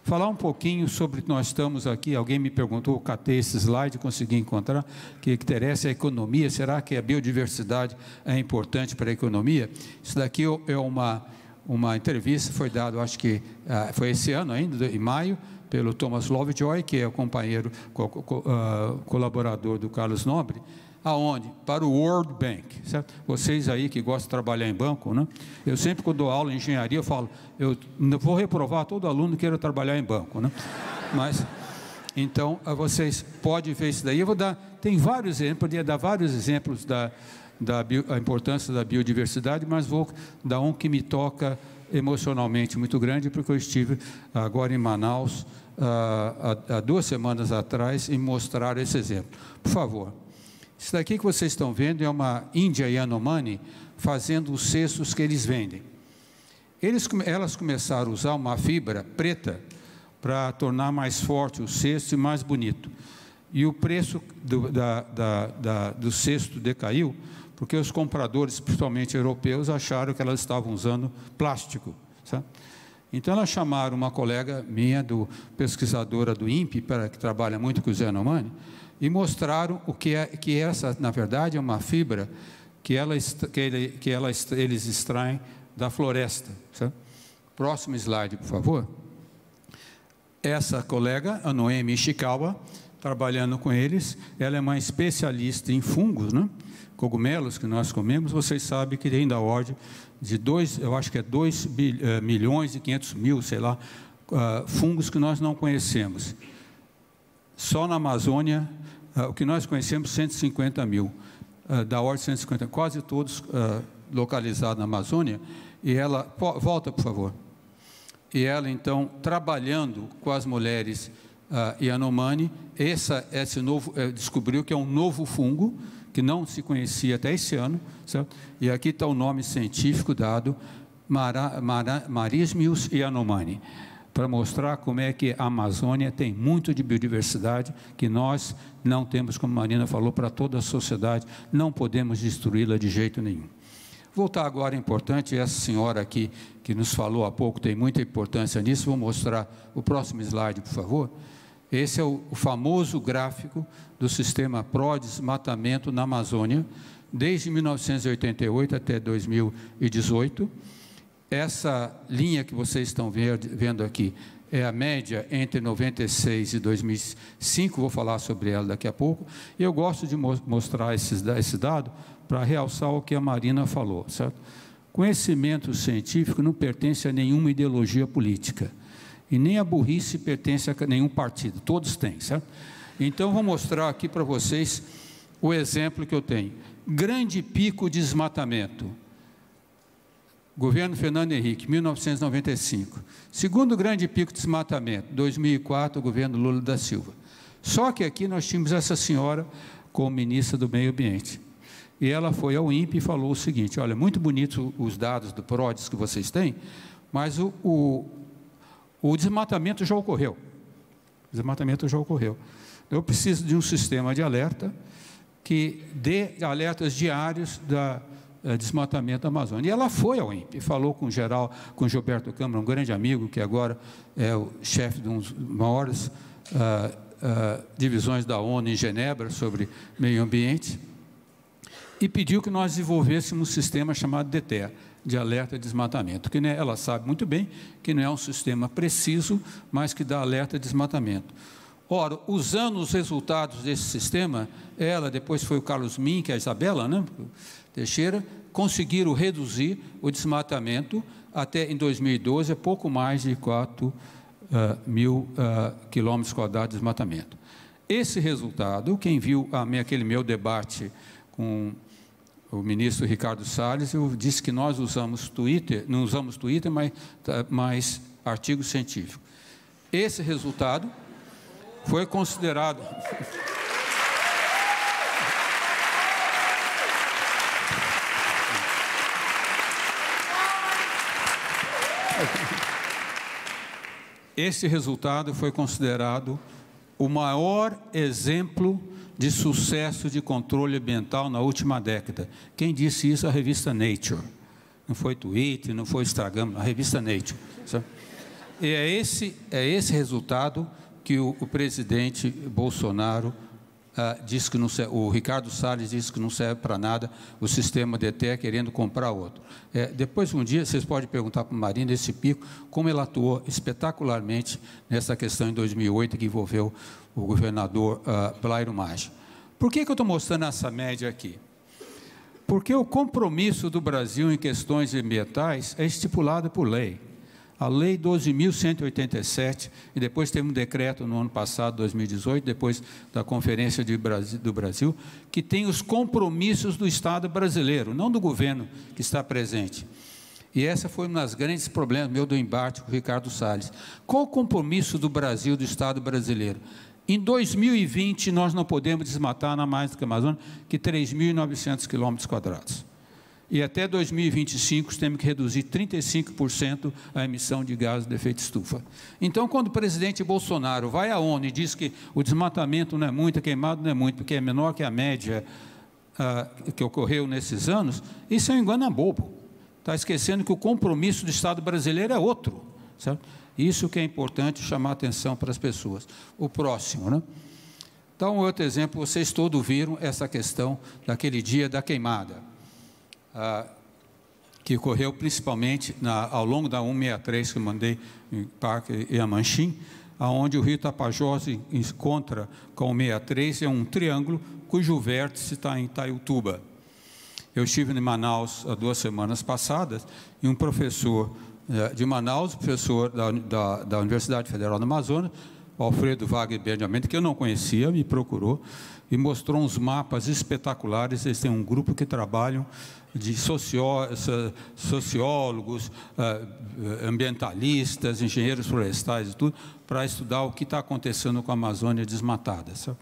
falar um pouquinho sobre, nós estamos aqui, alguém me perguntou, eu catei esse slide, consegui encontrar, que interessa a economia, será que a biodiversidade é importante para a economia? Isso daqui é uma, uma entrevista, foi dado, acho que uh, foi esse ano ainda, em maio, pelo Thomas Lovejoy, que é o companheiro, co co uh, colaborador do Carlos Nobre, aonde? Para o World Bank, certo? Vocês aí que gostam de trabalhar em banco, né? Eu sempre, quando dou aula em engenharia, eu falo, eu vou reprovar todo aluno que queira trabalhar em banco, né? Mas, então, vocês podem ver isso daí. Eu vou dar, tem vários exemplos, poderia dar vários exemplos da, da bio, a importância da biodiversidade, mas vou dar um que me toca emocionalmente muito grande, porque eu estive agora em Manaus, há, há duas semanas atrás, e mostraram esse exemplo. Por favor. Isso daqui que vocês estão vendo é uma Índia Yanomami fazendo os cestos que eles vendem. Eles, elas começaram a usar uma fibra preta para tornar mais forte o cesto e mais bonito. E o preço do, da, da, da, do cesto decaiu, porque os compradores, principalmente europeus, acharam que elas estavam usando plástico. Sabe? Então, elas chamaram uma colega minha, do, pesquisadora do I N P E, para, que trabalha muito com os Yanomami, e mostraram o que é que essa, na verdade, é uma fibra que, ela, que, ele, que ela, eles extraem da floresta. Certo? Próximo slide, por favor. Essa colega, a Noemi Ishikawa, trabalhando com eles, ela é uma especialista em fungos, né? Cogumelos que nós comemos. Vocês sabem que tem da ordem de dois, eu acho que é dois milhões e quinhentos mil, sei lá, uh, fungos que nós não conhecemos. Só na Amazônia, uh, o que nós conhecemos, cento e cinquenta mil, uh, da ordem de cento e cinquenta, quase todos uh, localizados na Amazônia, e ela, po, volta por favor, e ela então, trabalhando com as mulheres uh, Yanomami, essa, esse novo, uh, descobriu que é um novo fungo, que não se conhecia até esse ano, certo? E aqui está o nome científico dado, Mara, Mara, Marasmius Yanomami, para mostrar como é que a Amazônia tem muito de biodiversidade que nós não temos, como a Marina falou, para toda a sociedade, não podemos destruí-la de jeito nenhum. Voltar agora é importante, essa senhora aqui, que nos falou há pouco, tem muita importância nisso, vou mostrar o próximo slide, por favor. Esse é o, o famoso gráfico do sistema pró-desmatamento na Amazônia, desde mil novecentos e oitenta e oito até dois mil e dezoito. Essa linha que vocês estão vendo aqui é a média entre noventa e seis e dois mil e cinco, vou falar sobre ela daqui a pouco. E eu gosto de mostrar esses, esse dado para realçar o que a Marina falou, certo? Conhecimento científico não pertence a nenhuma ideologia política. E nem a burrice pertence a nenhum partido, todos têm, certo? Então, vou mostrar aqui para vocês o exemplo que eu tenho. Grande pico de desmatamento. Governo Fernando Henrique, mil novecentos e noventa e cinco. Segundo grande pico de desmatamento, dois mil e quatro, governo Lula da Silva. Só que aqui nós tínhamos essa senhora como ministra do Meio Ambiente. E ela foi ao I N P E e falou o seguinte, olha, muito bonito os dados do PRODES que vocês têm, mas o... o O desmatamento já ocorreu. O desmatamento já ocorreu. Eu preciso de um sistema de alerta que dê alertas diários da uh, desmatamento da Amazônia. E ela foi ao I N P E, falou com o geral, com o Gilberto Câmara, um grande amigo, que agora é o chefe de um dos maiores uh, uh, divisões da ONU em Genebra sobre meio ambiente, e pediu que nós desenvolvêssemos um sistema chamado D T E A, de alerta de desmatamento, que né, ela sabe muito bem que não é um sistema preciso, mas que dá alerta de desmatamento. Ora, usando os resultados desse sistema, ela, depois foi o Carlos Min, que é a Isabela, né, Teixeira, conseguiram reduzir o desmatamento até em dois mil e doze, a pouco mais de quatro uh, mil uh, quilômetros quadrados de desmatamento. Esse resultado, quem viu a, aquele meu debate com o ministro Ricardo Salles, eu disse que nós usamos Twitter, não usamos Twitter, mas, mas artigos científicos. Esse resultado foi considerado... Esse resultado foi considerado o maior exemplo de sucesso de controle ambiental na última década. Quem disse isso? A revista Nature. Não foi Twitter, não foi Instagram, a revista Nature. Sabe? E é esse, é esse resultado que o, o presidente Bolsonaro ah, diz que não serve, o Ricardo Salles disse que não serve para nada, o sistema D T E querendo comprar outro. É, depois, um dia, vocês podem perguntar para a Marina, esse pico, como ela atuou espetacularmente nessa questão em dois mil e oito, que envolveu o governador ah, Blairo Maggi. Por que, que eu estou mostrando essa média aqui? Porque o compromisso do Brasil em questões ambientais é estipulado por lei. A Lei doze mil cento e oitenta e sete, e depois teve um decreto no ano passado, dois mil e dezoito, depois da Conferência de Brasil, do Brasil, que tem os compromissos do Estado brasileiro, não do governo que está presente. E essa foi um dos grandes problemas meu do embate com o Ricardo Salles. Qual o compromisso do Brasil, do Estado brasileiro? Em dois mil e vinte, nós não podemos desmatar na mais do que a Amazônia que três mil e novecentos quilômetros quadrados. E até dois mil e vinte e cinco, temos que reduzir trinta e cinco por cento a emissão de gases de efeito estufa. Então, quando o presidente Bolsonaro vai à ONU e diz que o desmatamento não é muito, a queimado não é muito, porque é menor que a média ah, que ocorreu nesses anos, isso é um engano bobo. Está esquecendo que o compromisso do Estado brasileiro é outro. Certo? Isso que é importante chamar a atenção para as pessoas. O próximo, né? Então, outro exemplo, vocês todos viram essa questão daquele dia da queimada. Ah, que ocorreu principalmente na, ao longo da cento e sessenta e três que eu mandei em Parque Iamanchim, aonde o rio Tapajós encontra com o sessenta e três, é um triângulo cujo vértice está em Itaiutuba. Eu estive em Manaus há duas semanas passadas e um professor eh, de Manaus, professor da, da, da Universidade Federal do Amazonas, Alfredo Wagner Benjamin, que eu não conhecia, me procurou e mostrou uns mapas espetaculares. Eles têm um grupo que trabalham de soció, sociólogos, ambientalistas, engenheiros florestais e tudo, para estudar o que está acontecendo com a Amazônia desmatada. Sabe?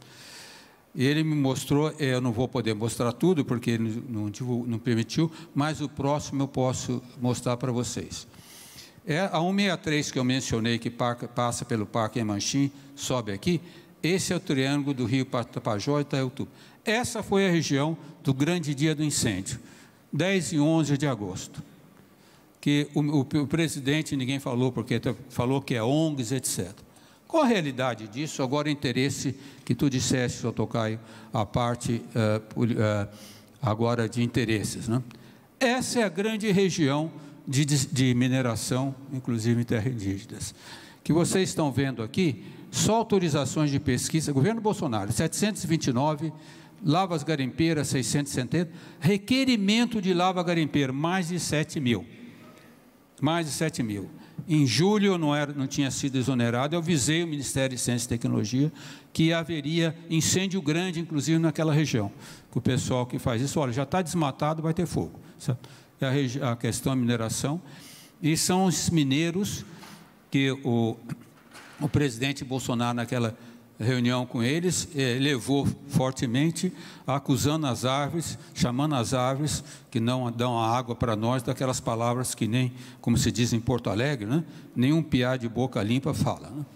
Ele me mostrou, eu não vou poder mostrar tudo, porque ele não, não permitiu, mas o próximo eu posso mostrar para vocês. É a cento e sessenta e três que eu mencionei, que passa pelo Parque Iamanchim, sobe aqui, esse é o triângulo do rio Tapajós e Itaiutuba. Essa foi a região do grande dia do incêndio, dez e onze de agosto, que o, o, o presidente, ninguém falou, porque falou que é O N Gs, etcétera. Qual a realidade disso? Agora, o interesse que tu disseste, doutor Caio, a parte uh, uh, agora de interesses. Né? Essa é a grande região de, de mineração, inclusive em terras indígenas, que vocês estão vendo aqui, só autorizações de pesquisa, governo Bolsonaro, setecentos e vinte e nove, lavas garimpeiras, seiscentos e setenta, requerimento de lava garimpeira, mais de sete mil. Mais de sete mil. Em julho, não, era, não tinha sido exonerado, eu avisei o Ministério de Ciência e Tecnologia que haveria incêndio grande, inclusive naquela região. Que o pessoal que faz isso, olha, já está desmatado, vai ter fogo. É a, a questão da mineração. E são os mineiros que o, o presidente Bolsonaro, naquela reunião com eles, eh, levou fortemente, acusando as árvores, chamando as árvores que não dão a água para nós, daquelas palavras que nem, como se diz em Porto Alegre, né? Nenhum piá de boca limpa fala. Né?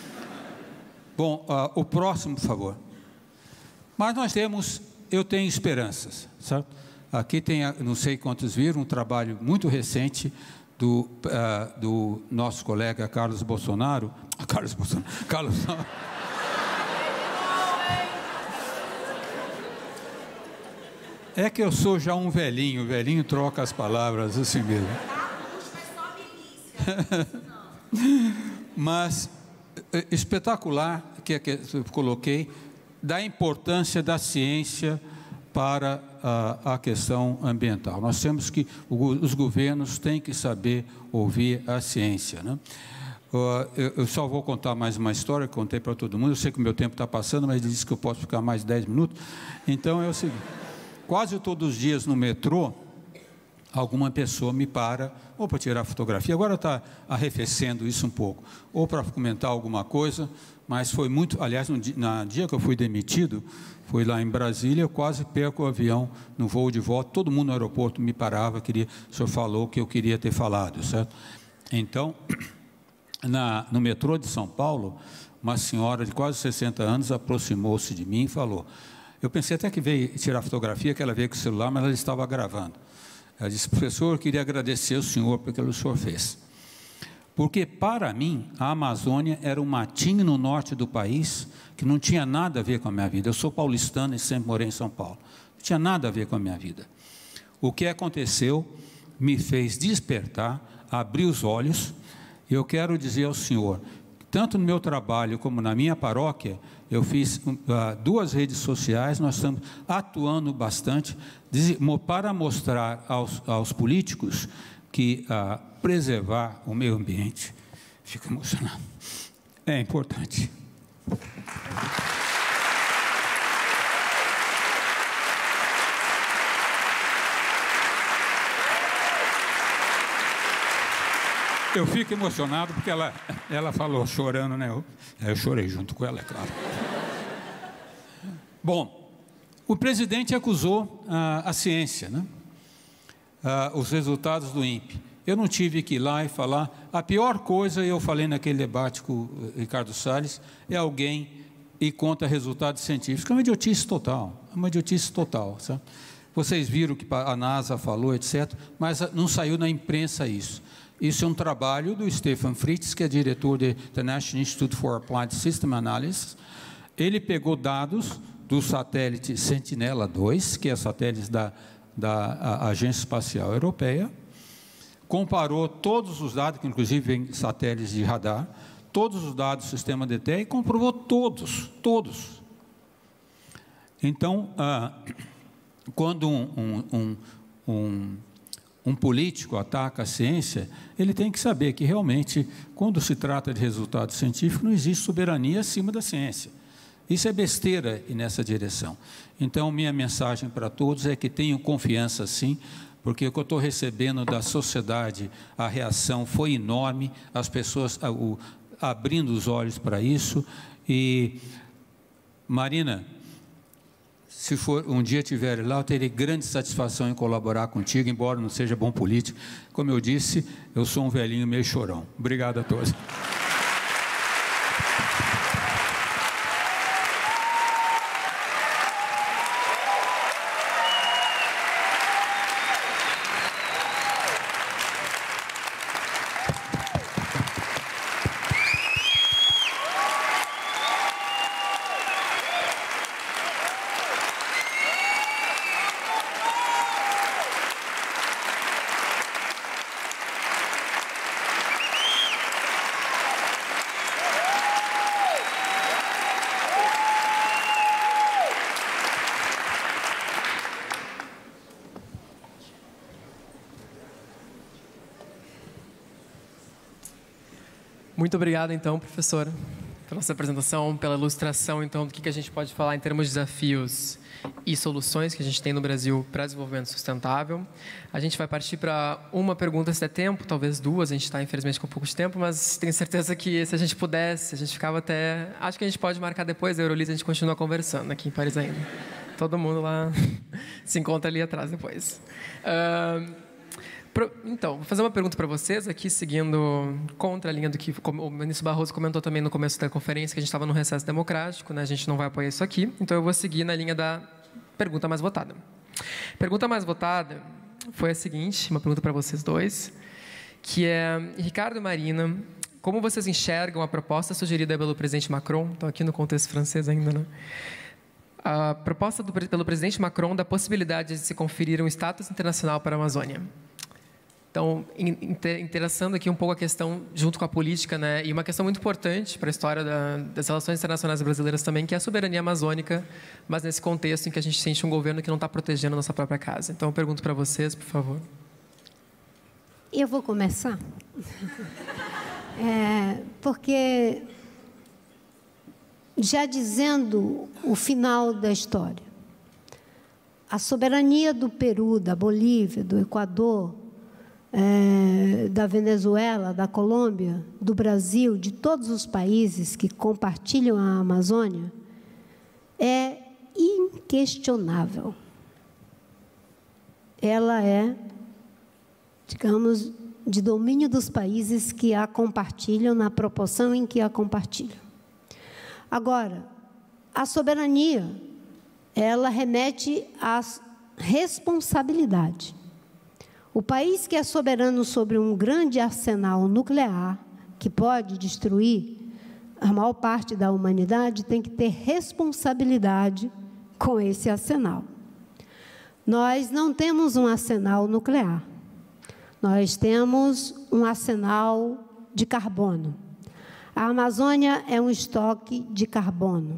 Bom, uh, o próximo, por favor. Mas nós temos, eu tenho esperanças, certo? Aqui tem, não sei quantos viram, um trabalho muito recente do, uh, do nosso colega Carlos Bolsonaro, Carlos Bolsonaro, Carlos É que eu sou já um velhinho, o velhinho troca as palavras assim mesmo. Mas, espetacular, que é que eu coloquei, da importância da ciência para a, a questão ambiental. Nós temos que, os governos têm que saber ouvir a ciência, né? Eu só vou contar mais uma história que contei para todo mundo. Eu sei que o meu tempo está passando, mas ele disse que eu posso ficar mais dez minutos. Então, é o seguinte. Quase todos os dias no metrô, alguma pessoa me para, ou para tirar fotografia, agora está arrefecendo isso um pouco, ou para comentar alguma coisa, mas foi muito, aliás, no dia, no dia que eu fui demitido, fui lá em Brasília, eu quase perco o avião no voo de volta, todo mundo no aeroporto me parava, queria, o senhor falou que eu queria ter falado, certo? Então, na, no metrô de São Paulo, uma senhora de quase sessenta anos aproximou-se de mim e falou, eu pensei até que veio tirar fotografia, que ela veio com o celular, mas ela estava gravando. Ela disse, professor, eu queria agradecer ao senhor pelo que o senhor fez. Porque, para mim, a Amazônia era um matinho no norte do país que não tinha nada a ver com a minha vida. Eu sou paulistano e sempre morei em São Paulo. Não tinha nada a ver com a minha vida. O que aconteceu me fez despertar, abrir os olhos. E eu quero dizer ao senhor, tanto no meu trabalho como na minha paróquia, eu fiz uh, duas redes sociais, nós estamos atuando bastante para mostrar aos, aos políticos que uh, preservar o meio ambiente, fico emocionado, é importante. Eu fico emocionado porque ela, ela falou chorando, né? Eu, eu chorei junto com ela, é claro. Bom, o presidente acusou ah, a ciência, né? Ah, os resultados do INPE. Eu não tive que ir lá e falar. A pior coisa, eu falei naquele debate com o Ricardo Salles, é alguém ir contra resultados científicos. É uma idiotice total, é uma idiotice total, sabe? Vocês viram que a NASA falou, etcétera, mas não saiu na imprensa isso. Isso é um trabalho do Stefan Fritz, que é diretor do National Institute for Applied System Analysis. Ele pegou dados do satélite Sentinela dois, que é satélite da, da Agência Espacial Europeia, comparou todos os dados, que inclusive vem satélites de radar, todos os dados do sistema D T E e comprovou todos, todos. Então, ah, quando um, um, um, um Um político ataca a ciência, ele tem que saber que, realmente, quando se trata de resultado científico, não existe soberania acima da ciência. Isso é besteira e nessa direção. Então, minha mensagem para todos é que tenham confiança, sim, porque o que eu estou recebendo da sociedade, a reação foi enorme, as pessoas a, o, abrindo os olhos para isso. E, Marina, se for, um dia estiver lá, eu terei grande satisfação em colaborar contigo, embora não seja bom político. Como eu disse, eu sou um velhinho meio chorão. Obrigado a todos. Muito obrigado, então, professora, pela sua apresentação, pela ilustração, então, do que a gente pode falar em termos de desafios e soluções que a gente tem no Brasil para desenvolvimento sustentável. A gente vai partir para uma pergunta, se der tempo, talvez duas, a gente está, infelizmente, com um pouco de tempo, mas tenho certeza que, se a gente pudesse, a gente ficava até... Acho que a gente pode marcar depois da Eurolise, a gente continua conversando aqui em Paris ainda. Todo mundo lá se encontra ali atrás depois. Uh, Então, vou fazer uma pergunta para vocês aqui, seguindo contra a linha do que o ministro Barroso comentou também no começo da conferência, que a gente estava no recesso democrático, né? A gente não vai apoiar isso aqui, então eu vou seguir na linha da pergunta mais votada. Pergunta mais votada foi a seguinte, uma pergunta para vocês dois, que é, Ricardo e Marina, como vocês enxergam a proposta sugerida pelo presidente Macron, estou aqui no contexto francês ainda, né? A proposta do, pelo presidente Macron da possibilidade de se conferir um status internacional para a Amazônia. Então, interessando aqui um pouco a questão, junto com a política, né, e uma questão muito importante para a história da, das relações internacionais brasileiras também, que é a soberania amazônica, mas nesse contexto em que a gente sente um governo que não está protegendo a nossa própria casa. Então, eu pergunto para vocês, por favor. Eu vou começar. É, porque, já dizendo o final da história, a soberania do Peru, da Bolívia, do Equador, É, da Venezuela, da Colômbia, do Brasil, de todos os países que compartilham a Amazônia, é inquestionável. Ela é, digamos, de domínio dos países que a compartilham na proporção em que a compartilham. Agora, a soberania, ela remete à responsabilidade. O país que é soberano sobre um grande arsenal nuclear que pode destruir a maior parte da humanidade, tem que ter responsabilidade com esse arsenal. Nós não temos um arsenal nuclear. Nós temos um arsenal de carbono. A Amazônia é um estoque de carbono.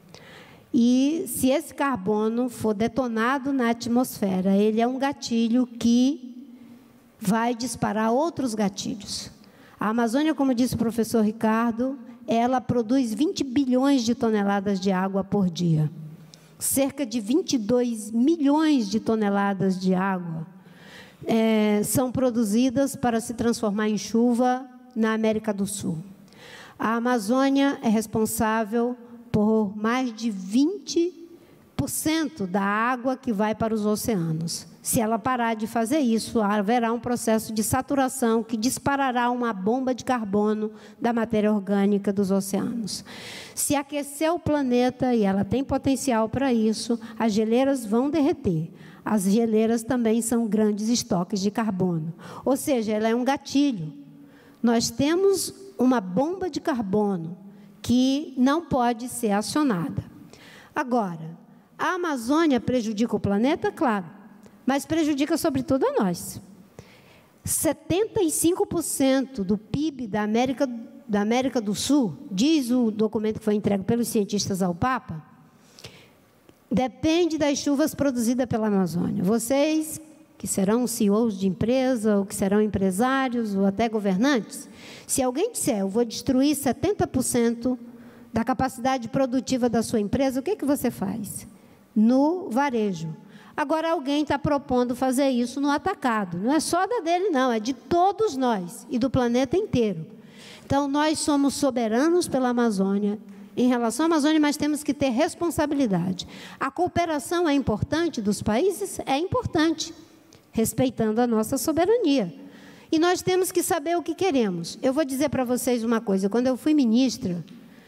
E, se esse carbono for detonado na atmosfera, ele é um gatilho que vai disparar outros gatilhos. A Amazônia, como disse o professor Ricardo, ela produz vinte bilhões de toneladas de água por dia. Cerca de vinte e dois milhões de toneladas de água é, são produzidas para se transformar em chuva na América do Sul. A Amazônia é responsável por mais de vinte por cento da água que vai para os oceanos. Se ela parar de fazer isso, haverá um processo de saturação que disparará uma bomba de carbono da matéria orgânica dos oceanos. Se aquecer o planeta, e ela tem potencial para isso, as geleiras vão derreter. As geleiras também são grandes estoques de carbono. Ou seja, ela é um gatilho. Nós temos uma bomba de carbono que não pode ser acionada. Agora, a Amazônia prejudica o planeta? Claro, mas prejudica sobretudo a nós. setenta e cinco por cento do P I B da América, da América do Sul, diz o documento que foi entregue pelos cientistas ao Papa, depende das chuvas produzidas pela Amazônia. Vocês, que serão C E Os de empresa, ou que serão empresários, ou até governantes, se alguém disser, eu vou destruir setenta por cento da capacidade produtiva da sua empresa, o que, que você faz? No varejo. Agora, alguém está propondo fazer isso no atacado. Não é só da dele, não, é de todos nós e do planeta inteiro. Então, nós somos soberanos pela Amazônia, em relação à Amazônia, mas temos que ter responsabilidade. A cooperação é importante dos países? É importante, respeitando a nossa soberania. E nós temos que saber o que queremos. Eu vou dizer para vocês uma coisa. Quando eu fui ministra,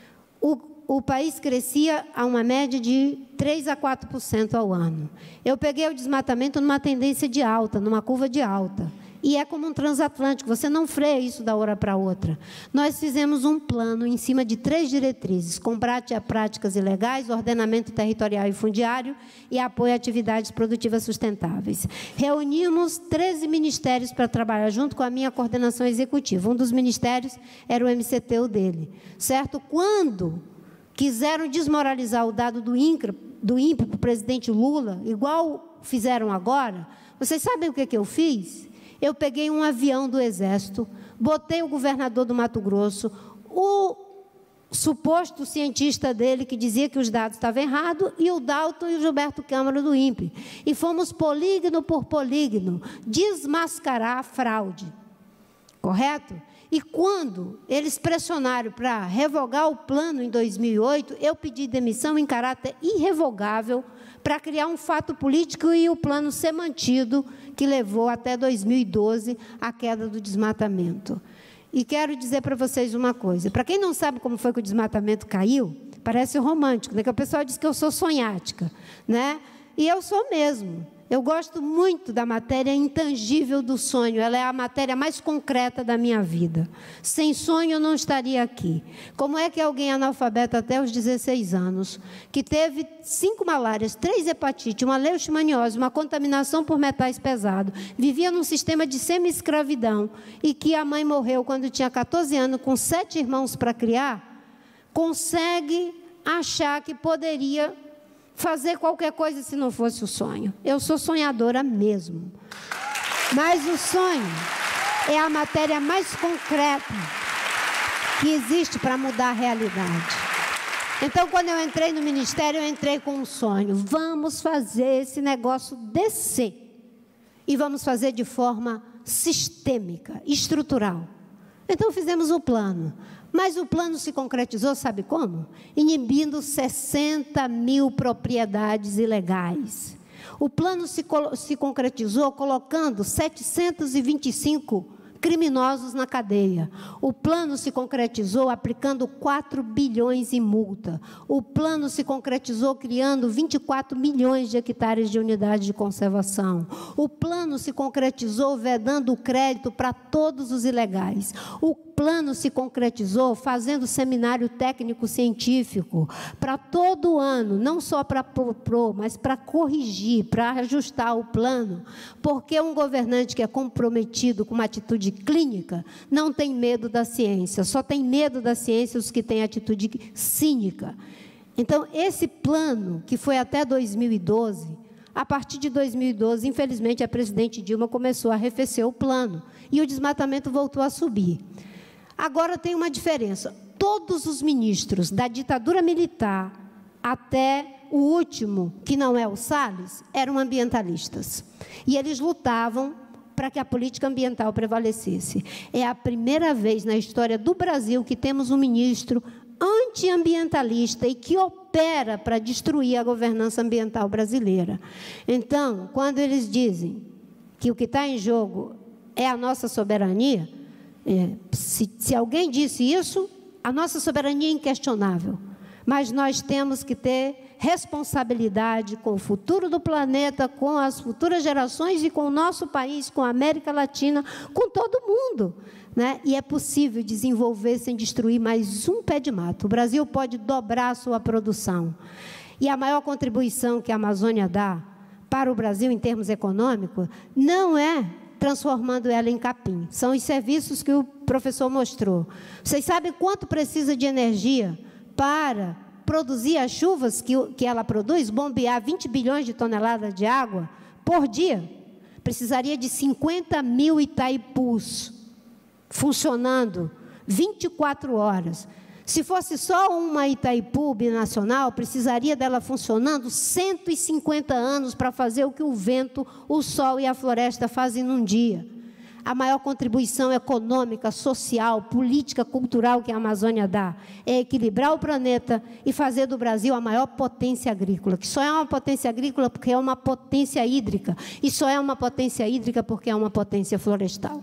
o, o país crescia a uma média de três a quatro por cento ao ano. Eu peguei o desmatamento numa tendência de alta, numa curva de alta. E é como um transatlântico, você não freia isso da hora para outra. Nós fizemos um plano em cima de três diretrizes: combate a práticas ilegais, ordenamento territorial e fundiário e apoio a atividades produtivas sustentáveis. Reunimos treze ministérios para trabalhar junto com a minha coordenação executiva. Um dos ministérios era o M C T, o dele. Certo? Quando quiseram desmoralizar o dado do INCRA, do INPE para o presidente Lula, igual fizeram agora, vocês sabem o que, que eu fiz? Eu peguei um avião do Exército, botei o governador do Mato Grosso, o suposto cientista dele que dizia que os dados estavam errados, e o Dalton e o Gilberto Câmara do INPE. E fomos polígono por polígono desmascarar a fraude. Correto? E quando eles pressionaram para revogar o plano em dois mil e oito, eu pedi demissão em caráter irrevogável para criar um fato político e o plano ser mantido, que levou até dois mil e doze à queda do desmatamento. E quero dizer para vocês uma coisa. Para quem não sabe como foi que o desmatamento caiu, parece romântico, né? Que o pessoal diz que eu sou sonhática, né? E eu sou mesmo. Eu gosto muito da matéria intangível do sonho. Ela é a matéria mais concreta da minha vida. Sem sonho, eu não estaria aqui. Como é que alguém analfabeto até os dezesseis anos, que teve cinco malárias, três hepatites, uma leishmaniose, uma contaminação por metais pesados, vivia num sistema de semi-escravidão e que a mãe morreu quando tinha quatorze anos, com sete irmãos para criar, consegue achar que poderia fazer qualquer coisa se não fosse o sonho? Eu sou sonhadora mesmo. Mas o sonho é a matéria mais concreta que existe para mudar a realidade. Então, quando eu entrei no ministério, eu entrei com um sonho. Vamos fazer esse negócio descer. E vamos fazer de forma sistêmica, estrutural. Então, fizemos o plano. Mas o plano se concretizou, sabe como? Inibindo sessenta mil propriedades ilegais. O plano se, se concretizou colocando setecentos e vinte e cinco criminosos na cadeia. O plano se concretizou aplicando quatro bilhões em multa. O plano se concretizou criando vinte e quatro milhões de hectares de unidades de conservação. O plano se concretizou vedando o crédito para todos os ilegais. O plano se concretizou fazendo seminário técnico-científico para todo ano, não só para propor, mas para corrigir, para ajustar o plano, porque um governante que é comprometido com uma atitude clínica não tem medo da ciência, só tem medo da ciência os que têm atitude cínica. Então, esse plano, que foi até dois mil e doze, a partir de dois mil e doze, infelizmente, a presidente Dilma começou a arrefecer o plano e o desmatamento voltou a subir. Agora tem uma diferença. Todos os ministros, da ditadura militar até o último, que não é o Salles, eram ambientalistas. E eles lutavam para que a política ambiental prevalecesse. É a primeira vez na história do Brasil que temos um ministro antiambientalista e que opera para destruir a governança ambiental brasileira. Então, quando eles dizem que o que está em jogo é a nossa soberania, é, se, se alguém disse isso, a nossa soberania é inquestionável, mas nós temos que ter responsabilidade com o futuro do planeta, com as futuras gerações e com o nosso país, com a América Latina, com todo mundo, né? E é possível desenvolver sem destruir mais um pé de mato. O Brasil pode dobrar a sua produção. E a maior contribuição que a Amazônia dá para o Brasil em termos econômicos não é transformando ela em capim. São os serviços que o professor mostrou. Vocês sabem quanto precisa de energia para produzir as chuvas que, que ela produz, bombear vinte bilhões de toneladas de água por dia? Precisaria de cinquenta mil Itaipus funcionando vinte e quatro horas. Se fosse só uma Itaipu binacional, precisaria dela funcionando cento e cinquenta anos para fazer o que o vento, o sol e a floresta fazem num dia. A maior contribuição econômica, social, política, cultural que a Amazônia dá é equilibrar o planeta e fazer do Brasil a maior potência agrícola, que só é uma potência agrícola porque é uma potência hídrica, e só é uma potência hídrica porque é uma potência florestal.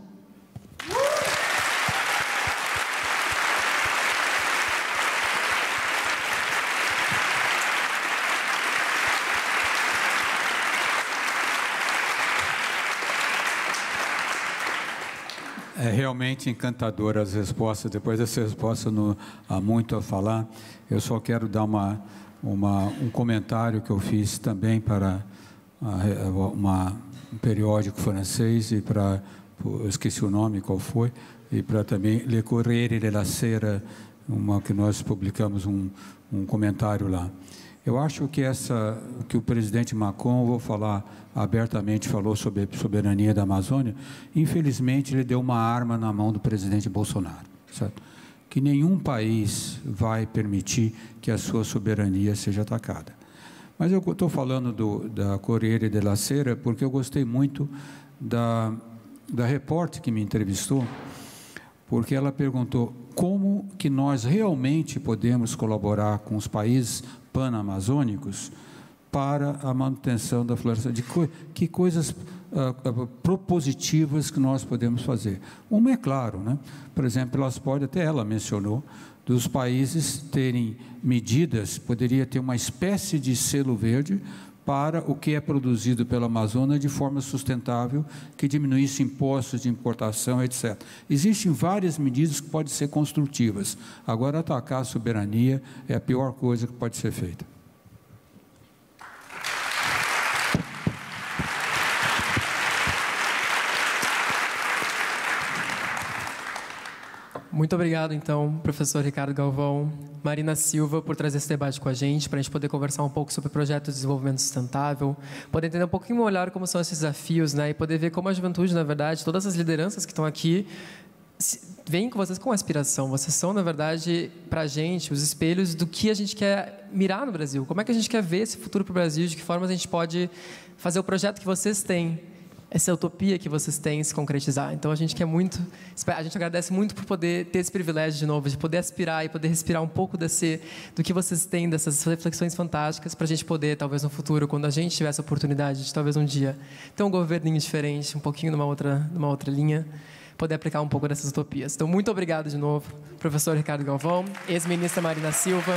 É realmente encantadora as respostas. Depois dessa resposta, não há muito a falar. Eu só quero dar uma, uma, um comentário que eu fiz também para uma, um periódico francês, e para, eu esqueci o nome, qual foi, e para também Le Corriere della Sera, uma que nós publicamos um, um comentário lá. Eu acho que essa, que o presidente Macron, vou falar abertamente, falou sobre a soberania da Amazônia. Infelizmente, ele deu uma arma na mão do presidente Bolsonaro, certo? Que nenhum país vai permitir que a sua soberania seja atacada. Mas eu estou falando do, da Corriere della Sera porque eu gostei muito da, da repórter que me entrevistou, porque ela perguntou como que nós realmente podemos colaborar com os países panamazônicos para a manutenção da floresta, de co que coisas uh, uh, propositivas que nós podemos fazer. Uma é claro, né? Por exemplo, elas podem, até ela mencionou, dos países terem medidas, poderia ter uma espécie de selo verde para o que é produzido pela Amazônia de forma sustentável, que diminuísse impostos de importação, etcétera. Existem várias medidas que podem ser construtivas. Agora, atacar a soberania é a pior coisa que pode ser feita. Muito obrigado, então, professor Ricardo Galvão, Marina Silva, por trazer esse debate com a gente, para a gente poder conversar um pouco sobre projetos de desenvolvimento sustentável, poder entender um pouquinho melhor como são esses desafios, né, e poder ver como a juventude, na verdade, todas as lideranças que estão aqui, vêm com vocês com aspiração. Vocês são, na verdade, para a gente, os espelhos do que a gente quer mirar no Brasil. Como é que a gente quer ver esse futuro para o Brasil, de que forma a gente pode fazer o projeto que vocês têm, essa utopia que vocês têm se concretizar. Então, a gente quer muito, a gente agradece muito por poder ter esse privilégio de novo, de poder aspirar e poder respirar um pouco desse, do que vocês têm, dessas reflexões fantásticas, para a gente poder, talvez no futuro, quando a gente tiver essa oportunidade de, talvez um dia, ter um governinho diferente, um pouquinho numa outra, numa outra linha, poder aplicar um pouco dessas utopias. Então, muito obrigado de novo, professor Ricardo Galvão, ex-ministra Marina Silva.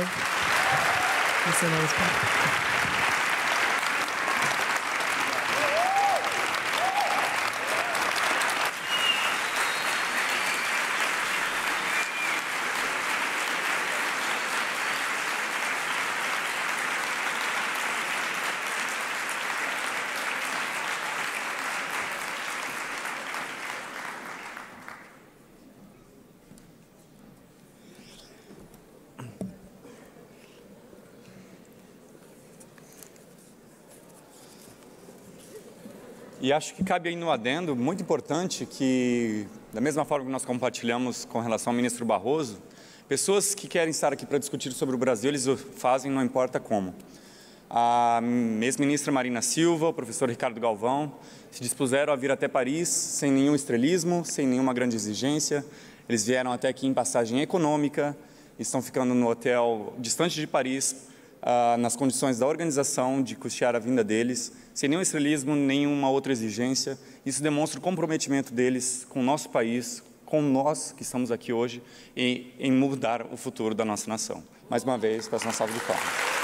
E acho que cabe aí no adendo, muito importante, que da mesma forma que nós compartilhamos com relação ao ministro Barroso, pessoas que querem estar aqui para discutir sobre o Brasil, eles o fazem não importa como. A ex-ministra Marina Silva, o professor Ricardo Galvão, se dispuseram a vir até Paris sem nenhum estrelismo, sem nenhuma grande exigência. Eles vieram até aqui em passagem econômica, estão ficando no hotel distante de Paris, Uh, nas condições da organização de custear a vinda deles, sem nenhum estrelismo, nenhuma outra exigência. Isso demonstra o comprometimento deles com o nosso país, com nós que estamos aqui hoje, em, em mudar o futuro da nossa nação. Mais uma vez, peço uma salva de palmas.